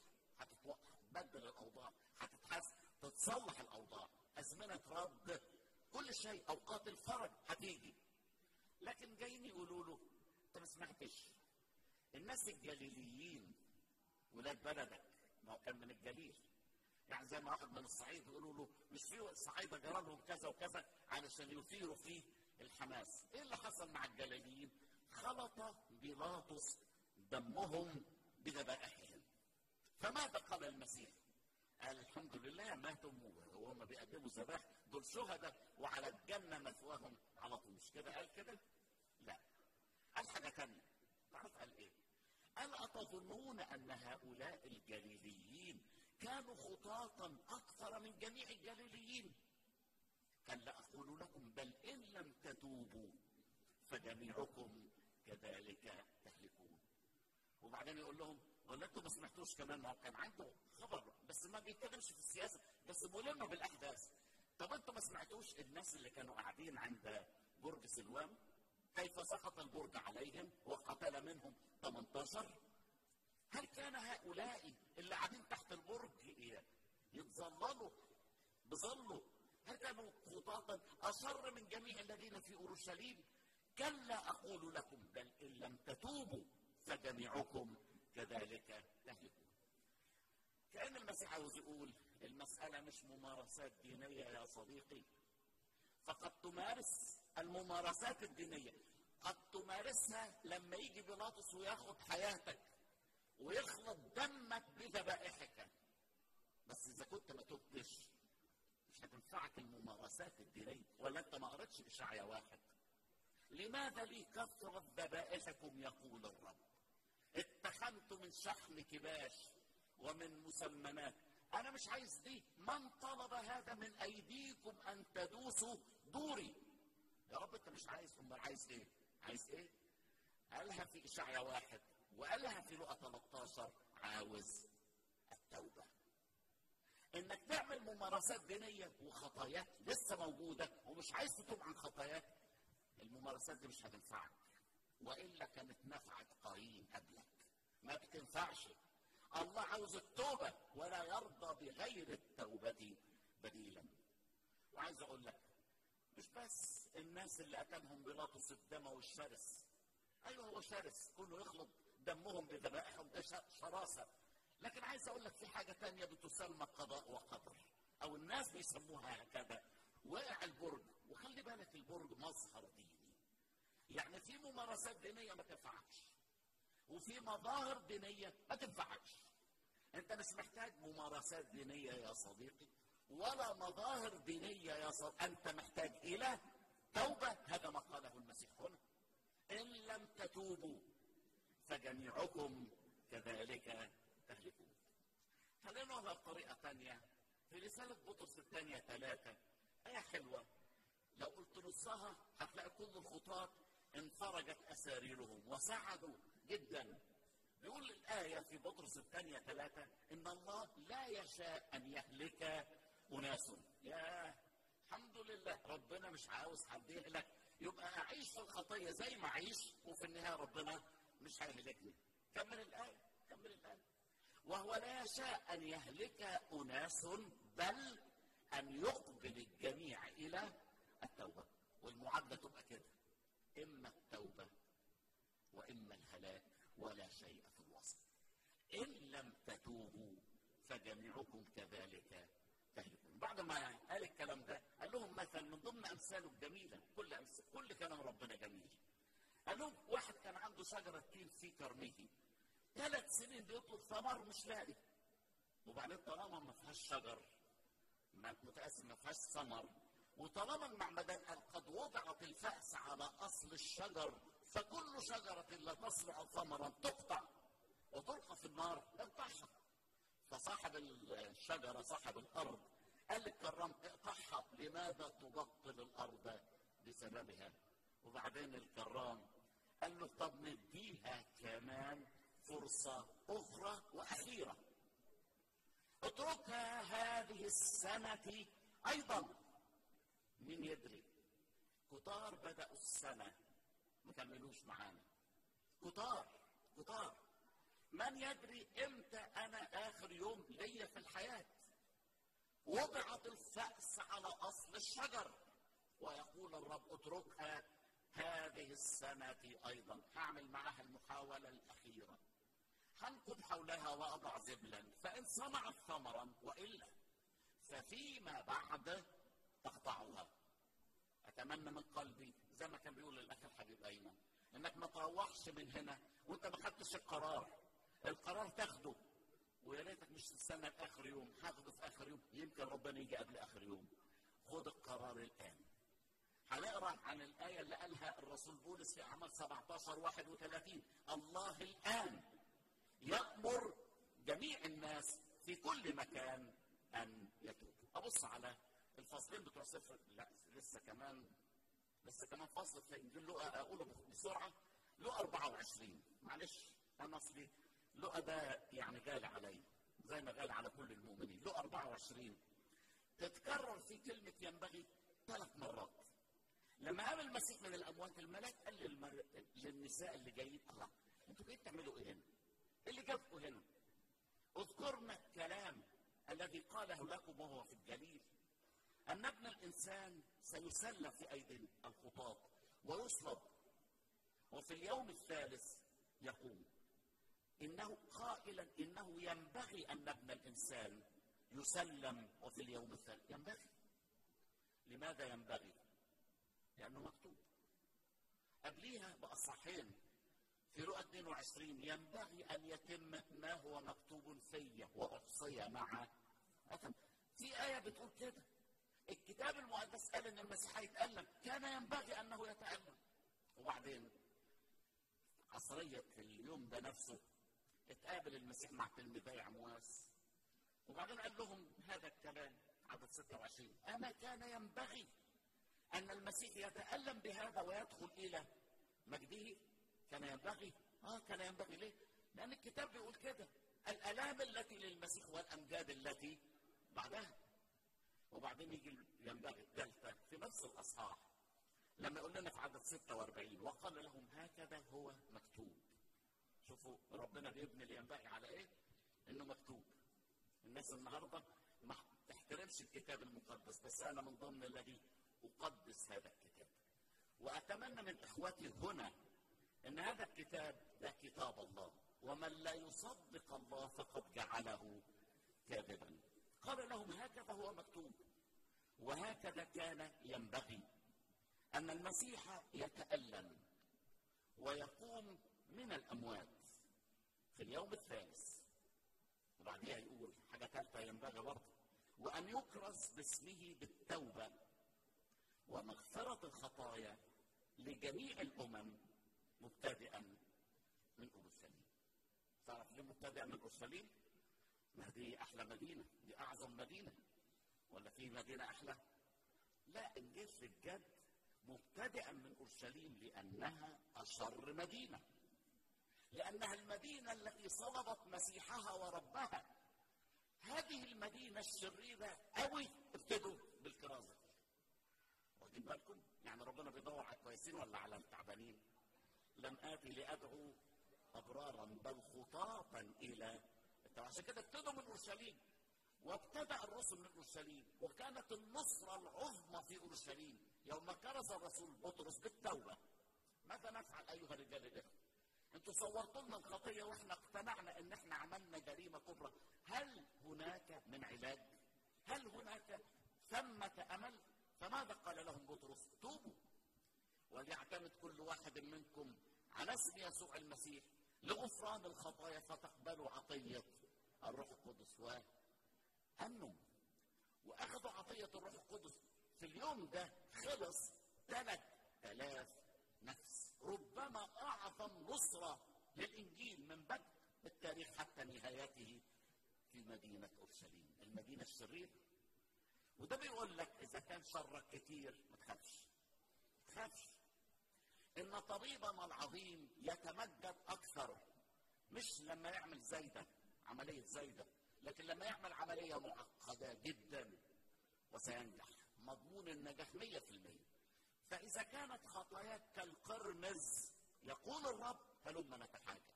E: هتتبدل الاوضاع، هتتحسن، تتصلح الاوضاع، ازمنه رد كل شيء، اوقات الفرج هتيجي. لكن جايين يقولوا له: انت ما سمعتش الناس الجليليين ولاد بلدك؟ ما هو كان من الجليل، يعني زي ما واحد من الصعيد يقولوا له مش في الصعيده جرى لهم كذا وكذا علشان يثيروا فيه الحماس. ايه اللي حصل مع الجليليين؟ خلط بيلاطس دمهم بذبائحهم. فماذا قال المسيح؟ قال الحمد لله ماتوا وهم بيقدموا ذبائح، دول شهداء وعلى الجنه مثواهم على طول. مش كده قال كده؟ لا، قال حاجه ثانيه. تعرف قال ايه؟ قال: أتظنون أن هؤلاء الجليليين كانوا خطاطا أكثر من جميع الجليليين؟ قال: لا أقول لكم بل إن لم تتوبوا فجميعكم كذلك تهلكون. وبعدين يقول لهم: ولا انتم ما سمعتوش كمان؟ ما كان عنده خبر بس ما بيتكلمش في السياسه، بس ملم بالاحداث. طب انتم ما سمعتوش الناس اللي كانوا قاعدين عند برج سلوان كيف سقط البرج عليهم وقتل منهم ثمانية عشر؟ هل كان هؤلاء اللي قاعدين تحت البرج يتظللوا بظله؟ هل كانوا خطاطا اشر من جميع الذين في اورشليم؟ كلا اقول لكم بل ان لم تتوبوا فجميعكم كذلك تهلكون. كأن المسيح عاوز يقول المسألة مش ممارسات دينية يا صديقي، فقد تمارس الممارسات الدينية، قد تمارسها لما يجي بيلاطس وياخد حياتك ويخلط دمك بذبائحك، بس إذا كنت ما تبتش مش هتنفعك الممارسات الدينية. ولا أنت ما قرأتش إشعياء واحد؟ لماذا لي كثرة ذبائحكم يقول الرب؟ اتخنت من شحم كباش ومن مسمنات. أنا مش عايز دي. من طلب هذا من أيديكم أن تدوسوا دوري؟ يا رب أنت مش عايز، أمال عايز إيه؟ عايز إيه؟ قالها في إشعياء واحد وقالها في لقا ثلاثة عشر: عاوز التوبة. إنك تعمل ممارسات دينية وخطاياك لسه موجودة ومش عايز تتوب عن خطاياك، الممارسات دي مش هتنفعك، والا كانت نفعت قايين قبلك. ما بتنفعش. الله عاوز التوبه ولا يرضى بغير التوبه بديلا. وعايز اقول لك مش بس الناس اللي قتلهم بيلاطس الدموي الشرس، ايوه هو شرس، كله يخلط دمهم بذبائحهم، ده شراسه. لكن عايز اقول لك في حاجه تانية بتسمى قضاء وقدر، او الناس بيسموها هكذا. وقع البرج، وخلي بالك البرج مظهر ديني، يعني في ممارسات دينيه ما تنفعكش، وفي مظاهر دينيه ما تنفعكش. انت مش محتاج ممارسات دينيه يا صديقي، ولا مظاهر دينيه يا صديقي، انت محتاج الى توبه. هذا ما قاله المسيح هنا: ان لم تتوبوا فجميعكم كذلك تهلكون. خلينا نقولها بطريقه ثانيه في رساله بطرس الثانيه ثلاثه، ايه حلوه لو قلت نصها هتلاقي كل الخطاة انفرجت اساريرهم وسعدوا جدا. بيقول الآية في بطرس الثانية ثلاثة إن الله لا يشاء أن يهلك أناس. يا الحمد لله، ربنا مش عاوز حد يهلك، يبقى أعيش في الخطية زي ما أعيش وفي النهاية ربنا مش هيهلكني. كمل الآية، كمل الآية. وهو لا يشاء أن يهلك أناس بل أن يقبل الجميع إلى التوبة. والمعادلة تبقى كده: إما التوبة وإما الهلاك، ولا شيء في الوسط. إن لم تتوبوا فجميعكم كذلك تهلكون. بعد ما قال الكلام ده قال لهم مثل من ضمن أمثاله الجميلة، كل أمثال كل كلام ربنا جميل. قال لهم واحد كان عنده شجرة تين في كرمه، ثلاث سنين بيطلب ثمر مش لاقي، وبعدين طالما ما فيهاش شجر، متأسف ما فيهاش ثمر، وطالما المعمدان قال قد وضعت الفأس على أصل الشجر فكل شجرة لا تصنع ثمرا تقطع وتلقى في النار اقطعها. فصاحب الشجرة صاحب الأرض قال للكرام اقطعها، لماذا تبطل الأرض بسببها؟ وبعدين الكرام قال له طب نديها كمان فرصة أخرى وأخيرة، اتركها هذه السنة أيضا. مين يدري؟ كتار بدأوا السنة ما كملوش معانا، كتار كتار. من يدري امتى انا اخر يوم ليا في الحياة؟ وضعت الفأس على اصل الشجر، ويقول الرب اتركها هذه السنة ايضا. هعمل معها المحاولة الاخيرة، هنقض حولها واضع زبلا، فان صنعت ثمرا والا ففيما بعد تقطعها. اتمنى من قلبي زي ما كان بيقول الاخ الحبيب ايمن انك ما تروحش من هنا وانت ما خدتش القرار. القرار تاخده، ويا ريتك مش تستنى لاخر يوم، هاخده في اخر يوم، يمكن ربنا يجي قبل اخر يوم. خد القرار الان. هنقرا عن الايه اللي قالها الرسول بولس في اعمال سبعتاشر واحد وثلاثين: الله الان يأمر جميع الناس في كل مكان ان يتوبوا. ابص على الفصلين بتوع سفر، لا لسه كمان لسه كمان فصل في انجيل لقا، اقوله بسرعه. لقا أربعة وعشرين، معلش انا اصلي لقا ده يعني غالي علي زي ما غالي على كل المؤمنين. لقا أربعة وعشرين تتكرر في كلمه ينبغي ثلاث مرات. لما قام المسيح من الاموات الملاك قال للمر... للنساء اللي جايين: الله انتوا جايين تعملوا ايه هنا؟ ايه اللي جابكم هنا؟ اذكرنا الكلام الذي قاله لكم وهو في الجليل، أن ابن الإنسان سيسلم في أيدي الخطاة ويصلب وفي اليوم الثالث يقوم. إنه قائلا إنه ينبغي أن ابن الإنسان يسلم وفي اليوم الثالث. ينبغي. لماذا ينبغي؟ لأنه مكتوب قبليها بأصحين في لقا اثنين وعشرين: ينبغي أن يتم ما هو مكتوب في وأحصي مع أتم. في آية بتقول كده. الكتاب المقدس قال ان المسيح هيتألم، كان ينبغي انه يتألم. وبعدين عصرية اليوم ده نفسه اتقابل المسيح مع تلميذي عمواس، وبعدين قال لهم هذا الكلام، عدد ستة وعشرين: اما كان ينبغي ان المسيح يتألم بهذا ويدخل الى مجده؟ كان ينبغي؟ اه كان ينبغي. ليه؟ لان الكتاب بيقول كده: الالام التي للمسيح والامجاد التي بعدها. وبعدين يجي ينبغي الثالثة في نفس الأصحاح لما يقول لنا في عدد ستة وأربعين وقال لهم هكذا هو مكتوب. شوفوا ربنا بيبني اللي ينبغي على ايه؟ انه مكتوب. الناس النهارده ما تحترمش الكتاب المقدس، بس انا من ضمن الذي اقدس هذا الكتاب. واتمنى من اخواتي هنا ان هذا الكتاب ده كتاب الله، ومن لا يصدق الله فقد جعله كاذبا. قال لهم هكذا هو مكتوب، وهكذا كان ينبغي ان المسيح يتألم ويقوم من الاموات في اليوم الثالث. وبعديها يقول حاجه ثالثه ينبغي برضه، وان يكرز باسمه بالتوبه ومغفره الخطايا لجميع الامم مبتدئا من اورشليم. تعرف ليه مبتدئا من اورشليم؟ ما دي احلى مدينه، دي اعظم مدينه، ولا في مدينه احلى؟ لا، الجيش في الجد مبتدئا من اورشليم لانها اشر مدينه، لانها المدينه التي صلبت مسيحها وربها. هذه المدينه الشريره قوي ابتدوا بالكرازه. واخدين بالكم؟ يعني ربنا بيدور على الكويسين ولا على التعبانين؟ لم اتي لادعو ابرارا بل خطاطا الى. عشان كده ابتدوا من اورشليم، وابتدأ الرسل من اورشليم، وكانت النصرة العظمى في اورشليم يوم كرز الرسول بطرس بالتوبة. ماذا نفعل ايها الرجال الاخوة؟ انتوا صورتوا لنا الخطية واحنا اقتنعنا ان احنا عملنا جريمة كبرى. هل هناك من علاج؟ هل هناك ثمة امل؟ فماذا قال لهم بطرس؟ توبوا وليعتمد كل واحد منكم على اسم يسوع المسيح لغفران الخطايا فتقبلوا عطية الروح القدس وأمنوا. وأخذوا عطية الروح القدس في اليوم ده خلص ثلاث آلاف نفس. ربما أعظم نصرة للإنجيل من بدء التاريخ حتى نهايته في مدينة أورشليم، المدينة الشريرة. وده بيقول لك إذا كان شرك كتير ما تخافش، ما تخافش. إن طبيبنا العظيم يتمجد أكثر، مش لما يعمل زايدة، عملية زايدة، لكن لما يعمل عملية معقدة جدا وسينجح، مضمون النجاح مية في المية. فإذا كانت خطاياك كالقرمز يقول الرب هلما نتحاكم.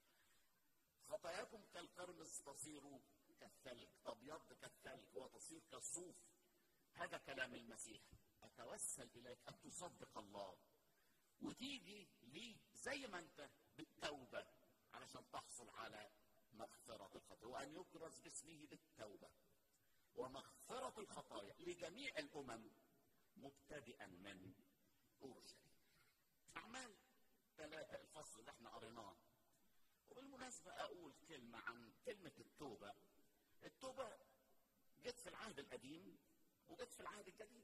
E: خطاياكم كالقرمز تصير كالثلج، تبيض كالثلج وتصير كالصوف. هذا كلام المسيح. أتوسل إليك أن تصدق الله وتيجي لي زي ما أنت بالتوبة علشان تحصل على مغفرة الخطايا، وأن يكرز باسمه بالتوبة ومغفرة الخطايا لجميع الأمم مبتدئا من أورشليم. أعمال ثلاثة الفصل اللي احنا قريناه. وبالمناسبة أقول كلمة عن كلمة التوبة. التوبة جت في العهد القديم وجت في العهد الجديد.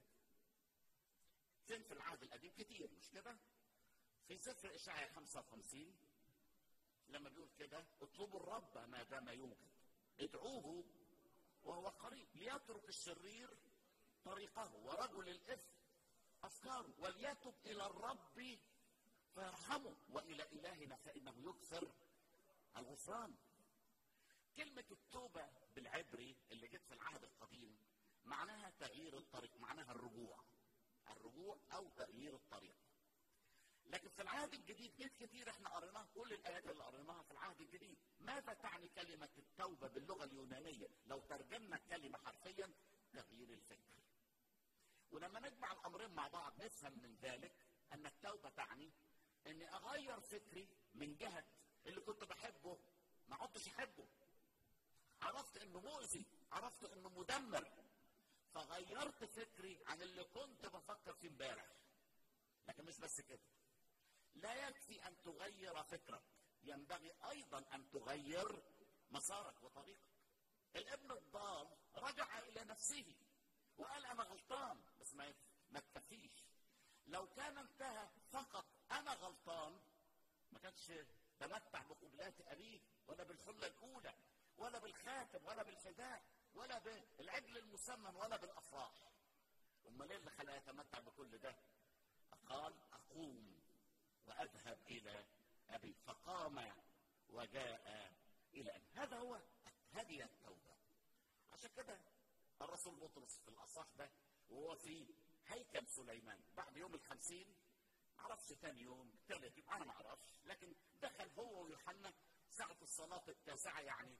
E: فين في العهد القديم؟ كتير، مش كده؟ في سفر إشعياء خمسة وخمسين لما بيقول كده اطلبوا الرب ما دام يوجد، ادعوه وهو قريب، ليترك الشرير طريقه ورجل الإثم أفكاره، وليتب إلى الرب فيرحمه، وإلى إلهنا فإنه يكثر الغفران. كلمة التوبة بالعبري اللي جت في العهد القديم معناها تغيير الطريق، معناها الرجوع، الرجوع أو تغيير الطريق. لكن في العهد الجديد جيت كتير احنا قريناها، كل الآيات اللي قريناها في العهد الجديد. ماذا تعني كلمة التوبة باللغة اليونانية؟ لو ترجمنا الكلمة حرفيا تغيير الفكر. ولما نجمع الأمرين مع بعض نفهم من ذلك أن التوبة تعني أني أغير فكري من جهة اللي كنت بحبه ما عدتش أحبه. عرفت أنه مؤذي، عرفت أنه مدمر، فغيرت فكري عن اللي كنت بفكر فيه امبارح. لكن مش بس كده، لا يكفي أن تغير فكرك، ينبغي أيضا أن تغير مسارك وطريقك. الابن الضال رجع إلى نفسه وقال أنا غلطان، بس ما ما تكفيش. لو كان انتهى فقط أنا غلطان ما كانش تمتع بقبلات أبيه ولا بالحلة الأولى ولا بالخاتم ولا بالحذاء ولا بالعجل المسمن ولا بالأفراح. أمال إيه اللي خلاه يتمتع بكل ده؟ قال أقوم وأذهب إلى أبي، فقام وجاء إلى أبي. هذا هو هذه التوبة. عشان كده الرسول بطرس في الأصح ده وهو في هيكل سليمان بعد يوم الخمسين، معرفش تاني يوم ثالث يوم انا معرفش، لكن دخل هو ويوحنا ساعة الصلاة التاسعة يعني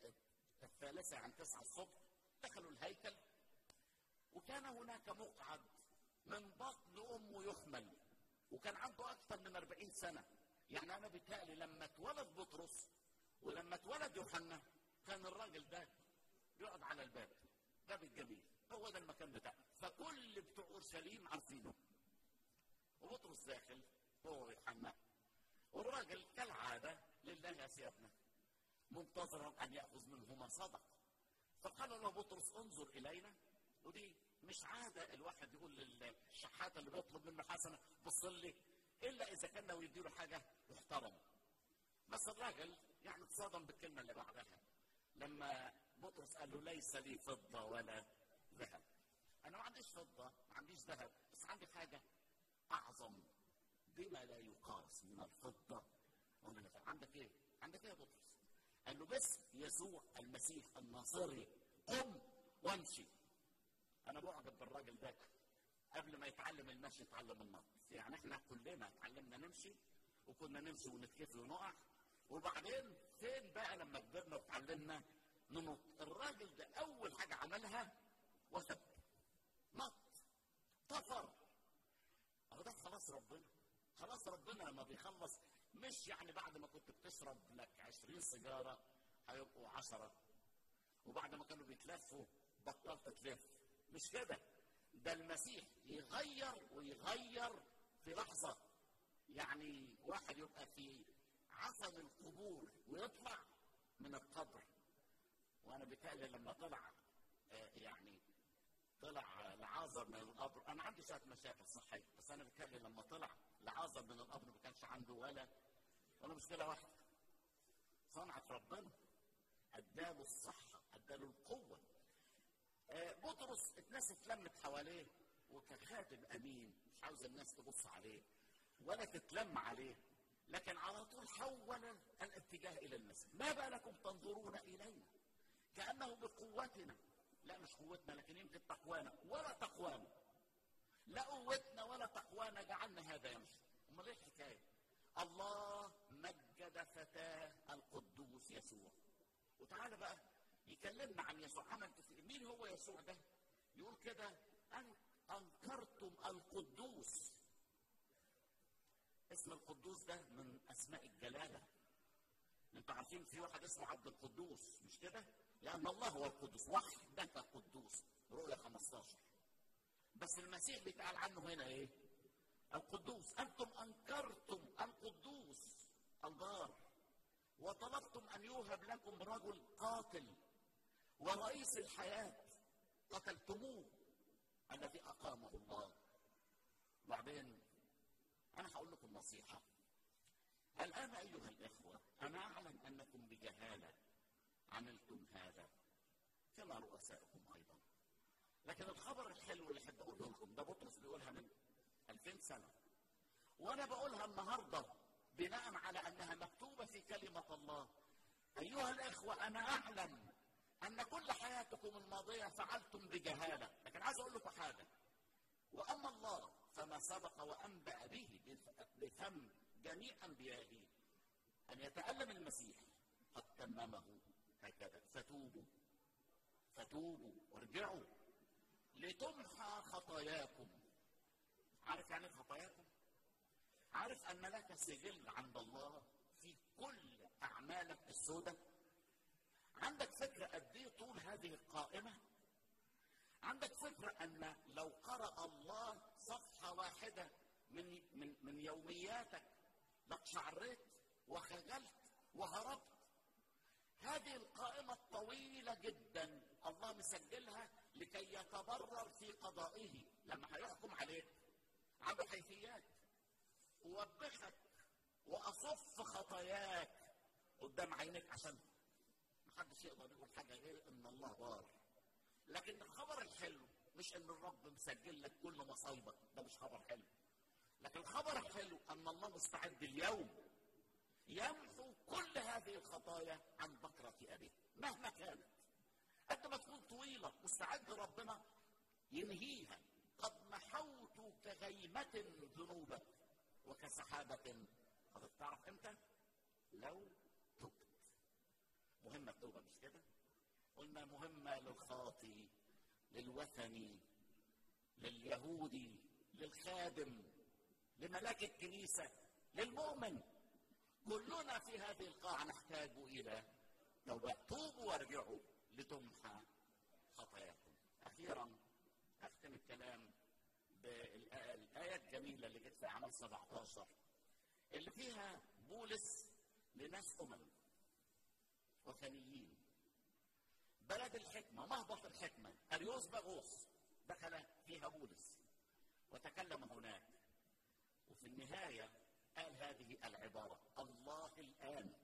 E: الثالثة عن تسعة الصبح، دخلوا الهيكل وكان هناك مقعد من بطن امه يحمل، وكان عنده اكثر من أربعين سنة. يعني انا بيتهيألي لما اتولد بطرس ولما اتولد يوحنا كان الراجل ده يقعد على الباب، باب الجميل، هو ده المكان بتاعه، فكل بتوع اورشليم عارفينه. وبطرس داخل هو ويوحنا، والراجل كالعاده لله يا سيادنا منتظرا ان ياخذ منهما صدق، فقال له بطرس انظر الينا. ودي مش عاده الواحد يقول للشحاته اللي بيطلب منه حسنه بص لي، الا اذا كان لو يديله حاجه محترمه. بس الراجل يعني اتصدم بالكلمه اللي بعدها لما بطرس قال له ليس لي فضه ولا ذهب. انا ما عنديش فضه ما عنديش ذهب، بس عندي حاجه اعظم بما لا يقاس من الفضه ومن الذهب. عندك ايه؟ عندك ايه يا بطرس؟ قال له باسم يسوع المسيح الناصري قم وامشي. انا بعجب بالراجل ده، قبل ما يتعلم المشي يتعلم النط. يعني احنا كلنا اتعلمنا نمشي وكنا نمشي ونتكفي ونقع، وبعدين فين بقى لما كبرنا وتعلمنا ننط؟ الراجل ده اول حاجه عملها وثب، نط، طفر. اهو ده خلاص ربنا، خلاص ربنا لما بيخلص مش يعني بعد ما كنت بتشرب لك عشرين سيجاره هيبقوا عشره، وبعد ما كانوا بيتلفوا بطلت تلف، مش كده. ده المسيح يغير ويغير في لحظه. يعني واحد يبقى في عصب القبور ويطلع من القبر. وانا بيتهيألي لما طلع آه يعني طلع لعازر من القبر، انا عندي شويه مشاكل صحيه، بس انا بيتهيألي لما طلع لعازر من القبر ما كانش عنده ولا ولا مشكله واحده. صنعت ربنا، اداله الصحه، اداله القوه. آه بطرس الناس اتلمت حواليه وكخاتم امين، مش عاوز الناس تبص عليه ولا تتلم عليه، لكن على طول حول الاتجاه الى المسيح. ما بالكم تنظرون الينا كانه بقوتنا؟ لا مش قوتنا، لكن يمكن تقوانا ولا تقوانا، لا قوتنا ولا تقوانا جعلنا هذا يمشي. امال ايه الحكايه؟ الله مجد فتاه القدوس يسوع. وتعالى بقى يكلمنا عن يسوع. عمل كثير. مين هو يسوع ده؟ يقول كده ان انكرتم القدوس. اسم القدوس ده من اسماء الجلاله. انتوا عارفين في واحد اسمه عبد القدوس، مش كده؟ لان الله هو القدوس، وحدك قدوس، رؤيا خمستاشر. بس المسيح بيتقال عنه هنا ايه؟ القدوس. انتم انكرتم القدوس البار، وطلبتم ان يوهب لكم رجل قاتل ورئيس الحياه، قتلتموه الذي اقامه الله. بعدين انا هقول لكم نصيحه. الان ايها الاخوه انا اعلم انكم بجهاله عملتم هذا كما رؤسائكم ايضا، لكن الخبر الحلو اللي احب اقوله لكم ده بطرس بيقولها من ألفين سنه، وانا بقولها النهارده بناء على انها مكتوبه في كلمه الله. ايها الاخوه انا اعلم ان كل حياتكم الماضيه فعلتم بجهاله، لكن عايز اقول لكم حاجه. واما الله فما سبق وانبأ به بفم جميع انبيائه ان يتألم المسيح قد تممه هكذا. فتوبوا فتوبوا وارجعوا لتمحى خطاياكم. عارف يعني خطاياكم؟ عارف ان لك سجل عند الله في كل اعمالك السوداء؟ عندك فكره قد ايه طول هذه القائمه؟ عندك فكره ان لو قرأ الله صفحه واحده من من من يومياتك لقشعريت وخجلت وهربت؟ هذه القائمه الطويله جدا الله مسجلها لكي يتبرر في قضائه لما هيحكم عليك. عنده حيثيات. اوبخك واصف خطاياك قدام عينك عشان محدش يقدر يقول حاجه غير ان الله بار. لكن الخبر الحلو مش ان الرب مسجل لك كل مصايبك، ده مش خبر حلو. لكن الخبر الحلو ان الله مستعد اليوم يمحو كل هذه الخطايا عن بكرة أبيه مهما كانت. قد ما تكون طويلة مستعد ربنا ينهيها. قد محوت كسحابة. حضرتك تعرف امتى؟ لو تبت. مهمة التوبة مش كده؟ قلنا مهمة للخاطي، للوثني، لليهودي، للخادم، لملاك الكنيسة، للمؤمن. كلنا في هذه القاعة نحتاج إلى توبة. توبوا وارجعوا لتمحى خطاياكم. أخيرا أختم الكلام بالآية الجميلة اللي جت في أعمال سبعة عشر اللي فيها بولس لناس أمم وثنيين. بلد الحكمة، مهبط الحكمة، أريوس باغوس، دخل فيها بولس وتكلم هناك. وفي النهاية قال هذه العبارة: الله الآن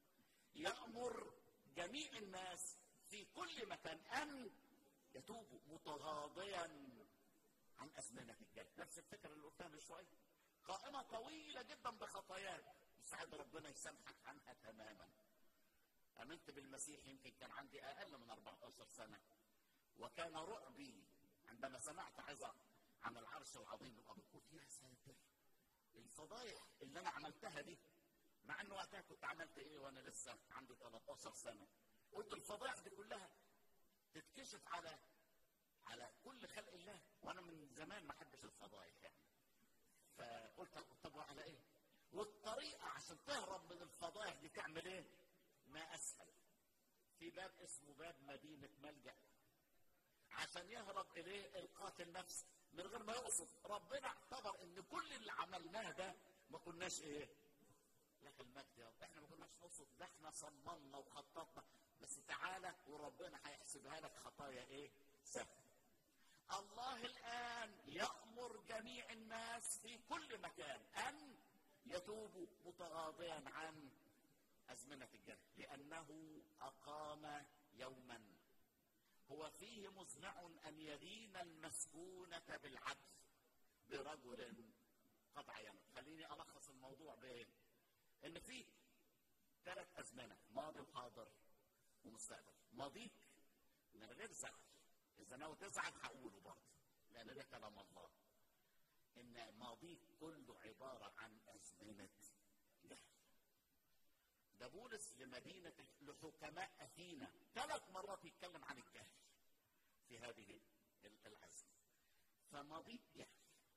E: يأمر جميع الناس في كل مكان أن يتوبوا متغاضيا عن أزمنة الجهل. نفس الفكرة اللي قلتها من شوية. قائمة طويلة جدا بخطاياك يساعد ربنا يسامحك عنها تماما. آمنت بالمسيح يمكن كان عندي أقل من أربعة عشر سنة، وكان رعبي عندما سمعت عظة عن العرش العظيم الأبيض. قلت يا ساتر، الفضايح اللي أنا عملتها دي، مع أنه وقتها كنت عملت إيه وأنا لسه عندي ثلاثة عشر سنة. قلت الفضايح دي كلها تتكشف على على كل خلق الله، وأنا من زمان ما أحبش الفضايح يعني. فقلت طب وعلى إيه؟ والطريقة عشان تهرب من الفضايح دي تعمل إيه؟ ما أسهل. في باب اسمه باب مدينة ملجأ، عشان يهرب إليه القاتل نفسه من غير ما يقصد. ربنا اعتبر إن كل اللي عملناه ده ما كناش إيه؟ لك المجد يا رب، إحنا ما كناش نقصد، ده إحنا صممنا وخططنا، بس تعالى وربنا هيحسبها لك خطايا إيه؟ سهل. الله الآن يأمر جميع الناس في كل مكان أن يتوبوا متغاضيا عن أزمنة الجهل، لأنه أقام يوما هو فيه مزمع أن يدين المسكونة بالعدل برجل قد عينه. خليني ألخص الموضوع بإيه؟ إن في ثلاث أزمنة: ماضي وحاضر ومستقبل. ماضيك من غير زعل، إذا ناوي تزعل هقوله برضه لأن ده كلام الله، إن ماضيك كله عبارة عن أزمنة جهل. ده بولس لمدينة لحكماء أثينا ثلاث مرات يتكلم عن الجهل في هذه العزم. فماضيك جهل،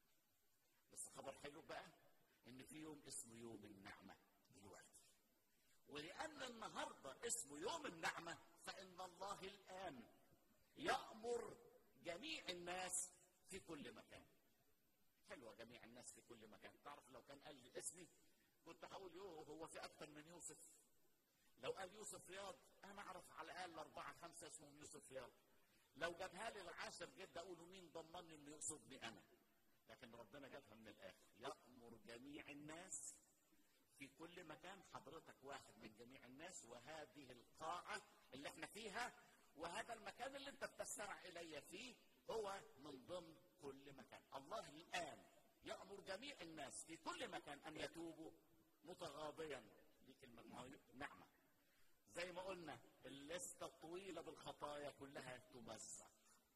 E: بس خبر حلو بقى إن في يوم اسمه يوم النعمة دلوقتي. ولأن النهاردة اسمه يوم النعمة فإن الله الآن يأمر جميع الناس في كل مكان. حلوة جميع الناس في كل مكان. تعرف لو كان قال لي اسمي كنت هقول يوه هو في أكتر من يوسف. لو قال يوسف رياض أنا أعرف على الأقل أربعة خمسة اسمهم يوسف رياض. لو جابها لي العاشر جد أقول مين ضمني إنه يقصدني أنا. لكن ربنا جابها من الآخر: يأمر جميع الناس في كل مكان. حضرتك واحد من جميع الناس، وهذه القاعة اللي احنا فيها وهذا المكان اللي انت بتستمع إلي فيه هو من ضمن كل مكان. الله الآن يأمر جميع الناس في كل مكان أن يتوبوا متغاضيا. دي كلمة نعمة. زي ما قلنا الليستة الطويلة بالخطايا كلها تمزق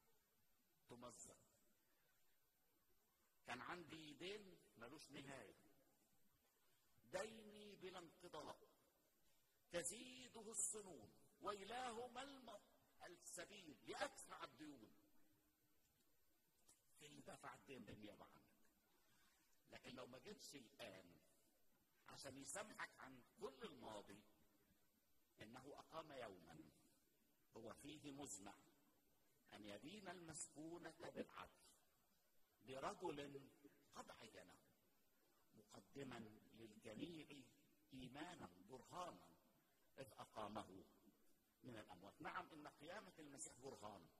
E: تمزق. كان عندي دين ملوش نهاية، ديني بلا انقضاء، تزيده السنون، وإلهما الم... السبيل لأدفع الديون. اللي دفع الدين بالنيابة عنك. لكن لو ما جيتش الآن عشان يسامحك عن كل الماضي، إنه أقام يوما هو فيه مزمع أن يدين المسكونة بالعدل برجل قد عينه مقدما للجميع إيمانا برهانا إذ أقامه من الأموات. نعم، إن قيامة المسيح برهان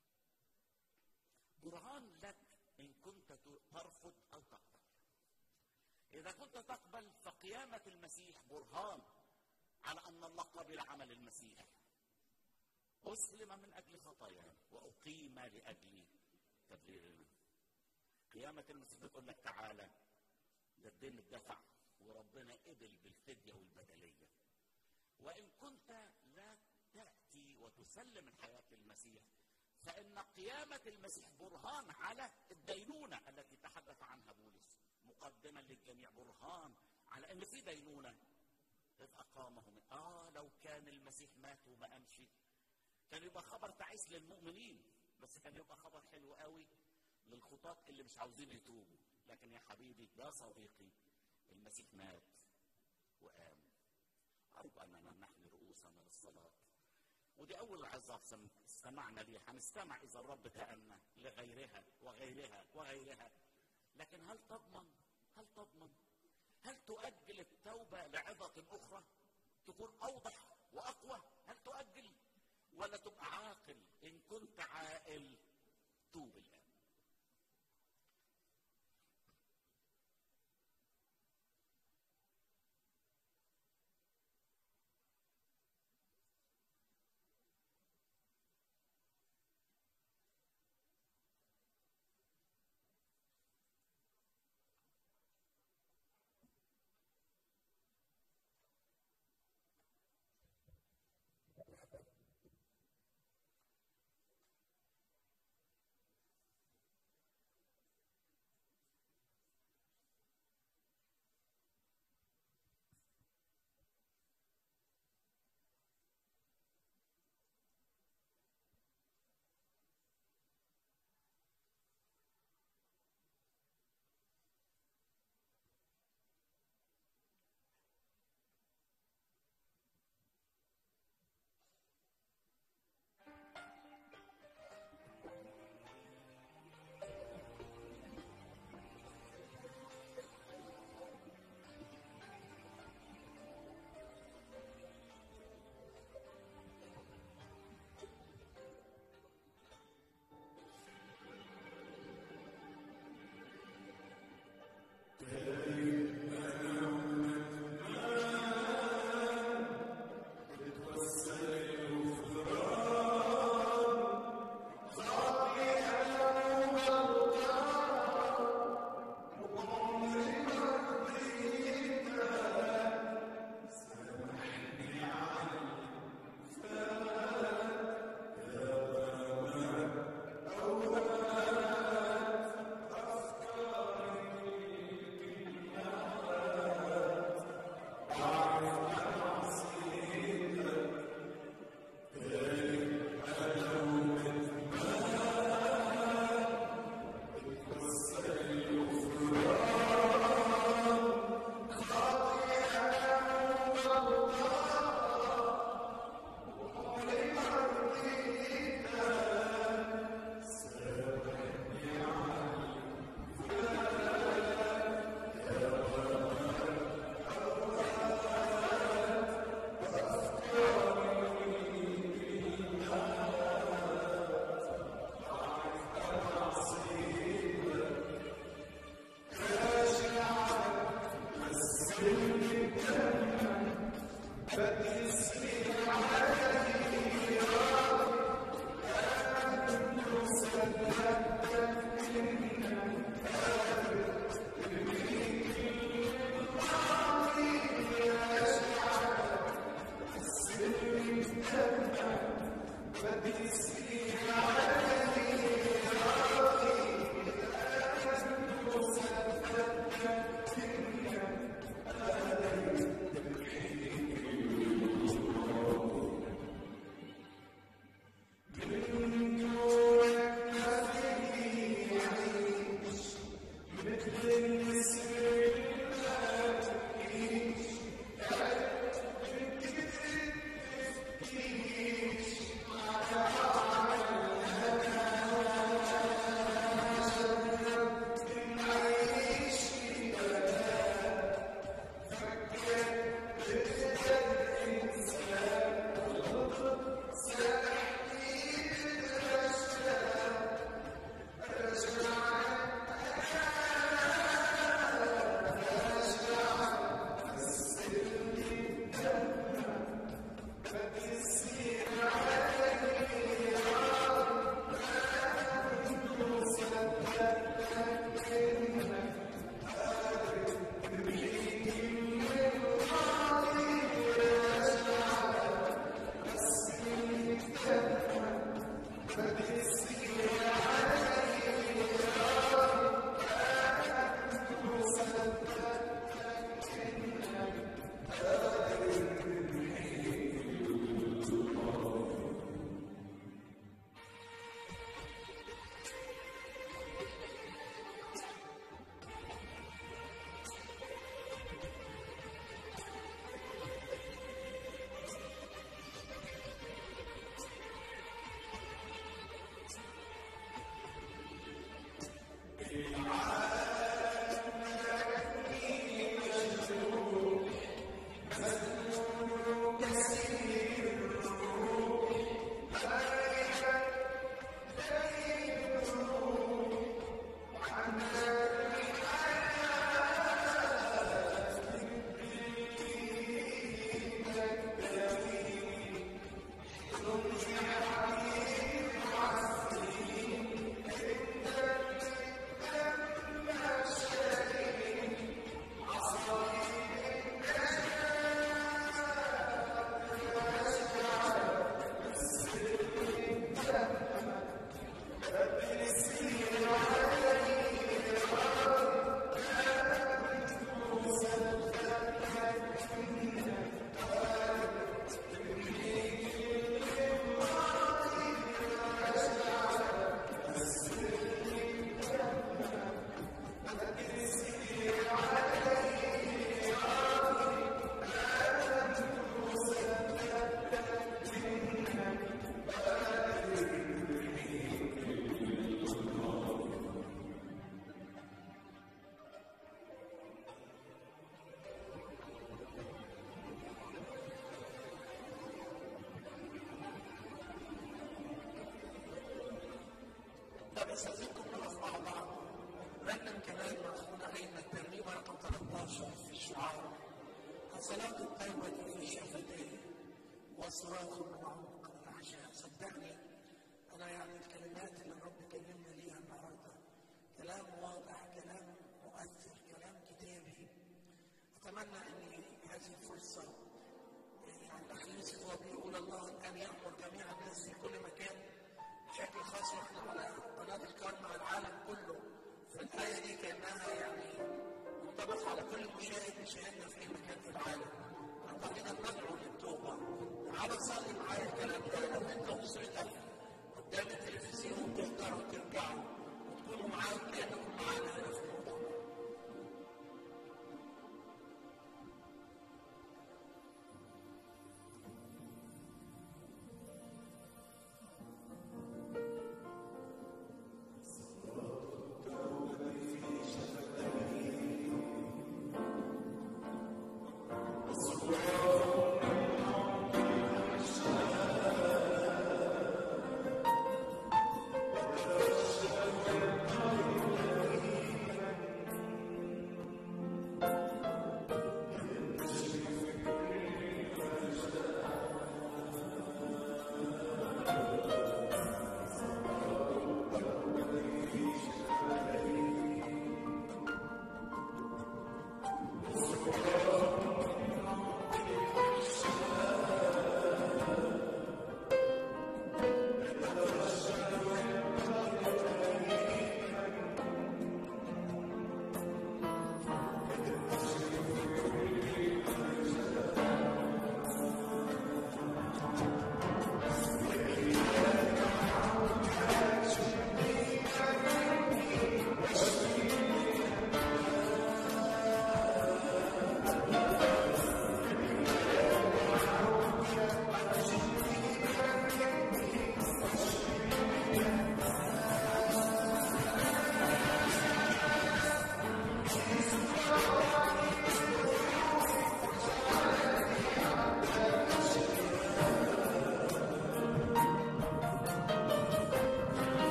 E: برهان لك إن كنت ترفض أو تقبل. إذا كنت تقبل فقيامة المسيح برهان على أن الله قبل عمل المسيح. أسلم من أجل خطاياه وأقيم لأجل تبريرنا. قيامة المسيح بتقول لك تعالى، ده الدين اتدفع وربنا قبل بالفدية والبدلية. وإن كنت لا تأتي وتسلم الحياة للمسيح فإن قيامة المسيح برهان على الدينونة التي تحدث عنها بولس، مقدما للجميع برهان لو كان المسيح مات وما قامش كان يبقى خبر تعيس للمؤمنين، بس كان يبقى خبر حلو قوي للخطاة اللي مش عاوزين يتوبوا. لكن يا حبيبي يا صديقي، المسيح مات وقام. أرجو أننا نحن رؤوسنا للصلاة، ودي أول عظة استمعنا ليها. هنستمع إذا الرب تأمنا لغيرها وغيرها وغيرها. لكن هل تضمن هل تضمن هل تؤجل التوبة لعظة أخرى تكون أوضح وأقوى؟ هل تؤجل ولا تبقى عاقل؟ إن كنت عاقل توب الآن.
C: استاذنكم نقف مع بعض رنم كمان مع اخونا ايمن الترنيمه رقم ثلاثة عشر في الشعار. صلاة التوبة في شفتيه وصراخ من عمق الاحشاء. صدقني انا يعني الكلمات اللي الرب كلمنا ليها النهارده كلام واضح، كلام مؤثر، كلام كتابي. اتمنى ان هذه الفرصه، يعني الاخ يوسف هو بيقول الله ان يامر جميع الناس في كل مكان، بشكل خاص واحنا على قناه الكرم مع العالم كله. فالايه دي كانها يعني منطبقه على كل مشاهد بيشاهدنا في اي مكان في العالم. خلينا ندعو للتوبه. تعالى صلي معايا الكلام ده. لو انت واسرتك قدام التلفزيون تقدروا ترجعوا وتكونوا معاهم كانكم معانا هنا في الموضوع.
B: Thank you.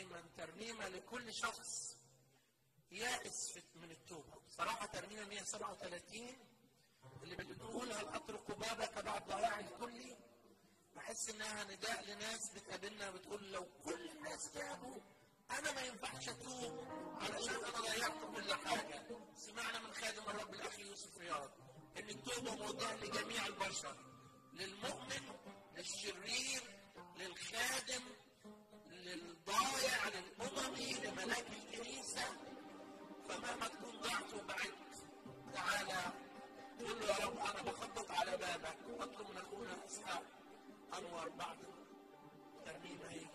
C: دايما ترنيمه لكل شخص يائس من التوبه. بصراحه ترنيمه مئة وسبعة وثلاثين اللي بتقول هل اترك بابك بعد ضياع الكل، بحس انها نداء لناس بتقابلنا بتقول لو كل الناس تابوا انا ما ينفعش اتوب علشان انا ضيعت كل حاجه. سمعنا من خادم الرب الاخ يوسف رياض ان التوبه موجهه لجميع البشر، للمؤمن، للشرير، للخادم، للضايع، للاممي، لملاك الكنيسه. فمهما تكون ضعت وبعدت تعالى قول له يا رب انا بخبط على بابك. اطلب من اخونا اسحاق انور بعد ترنيمه هي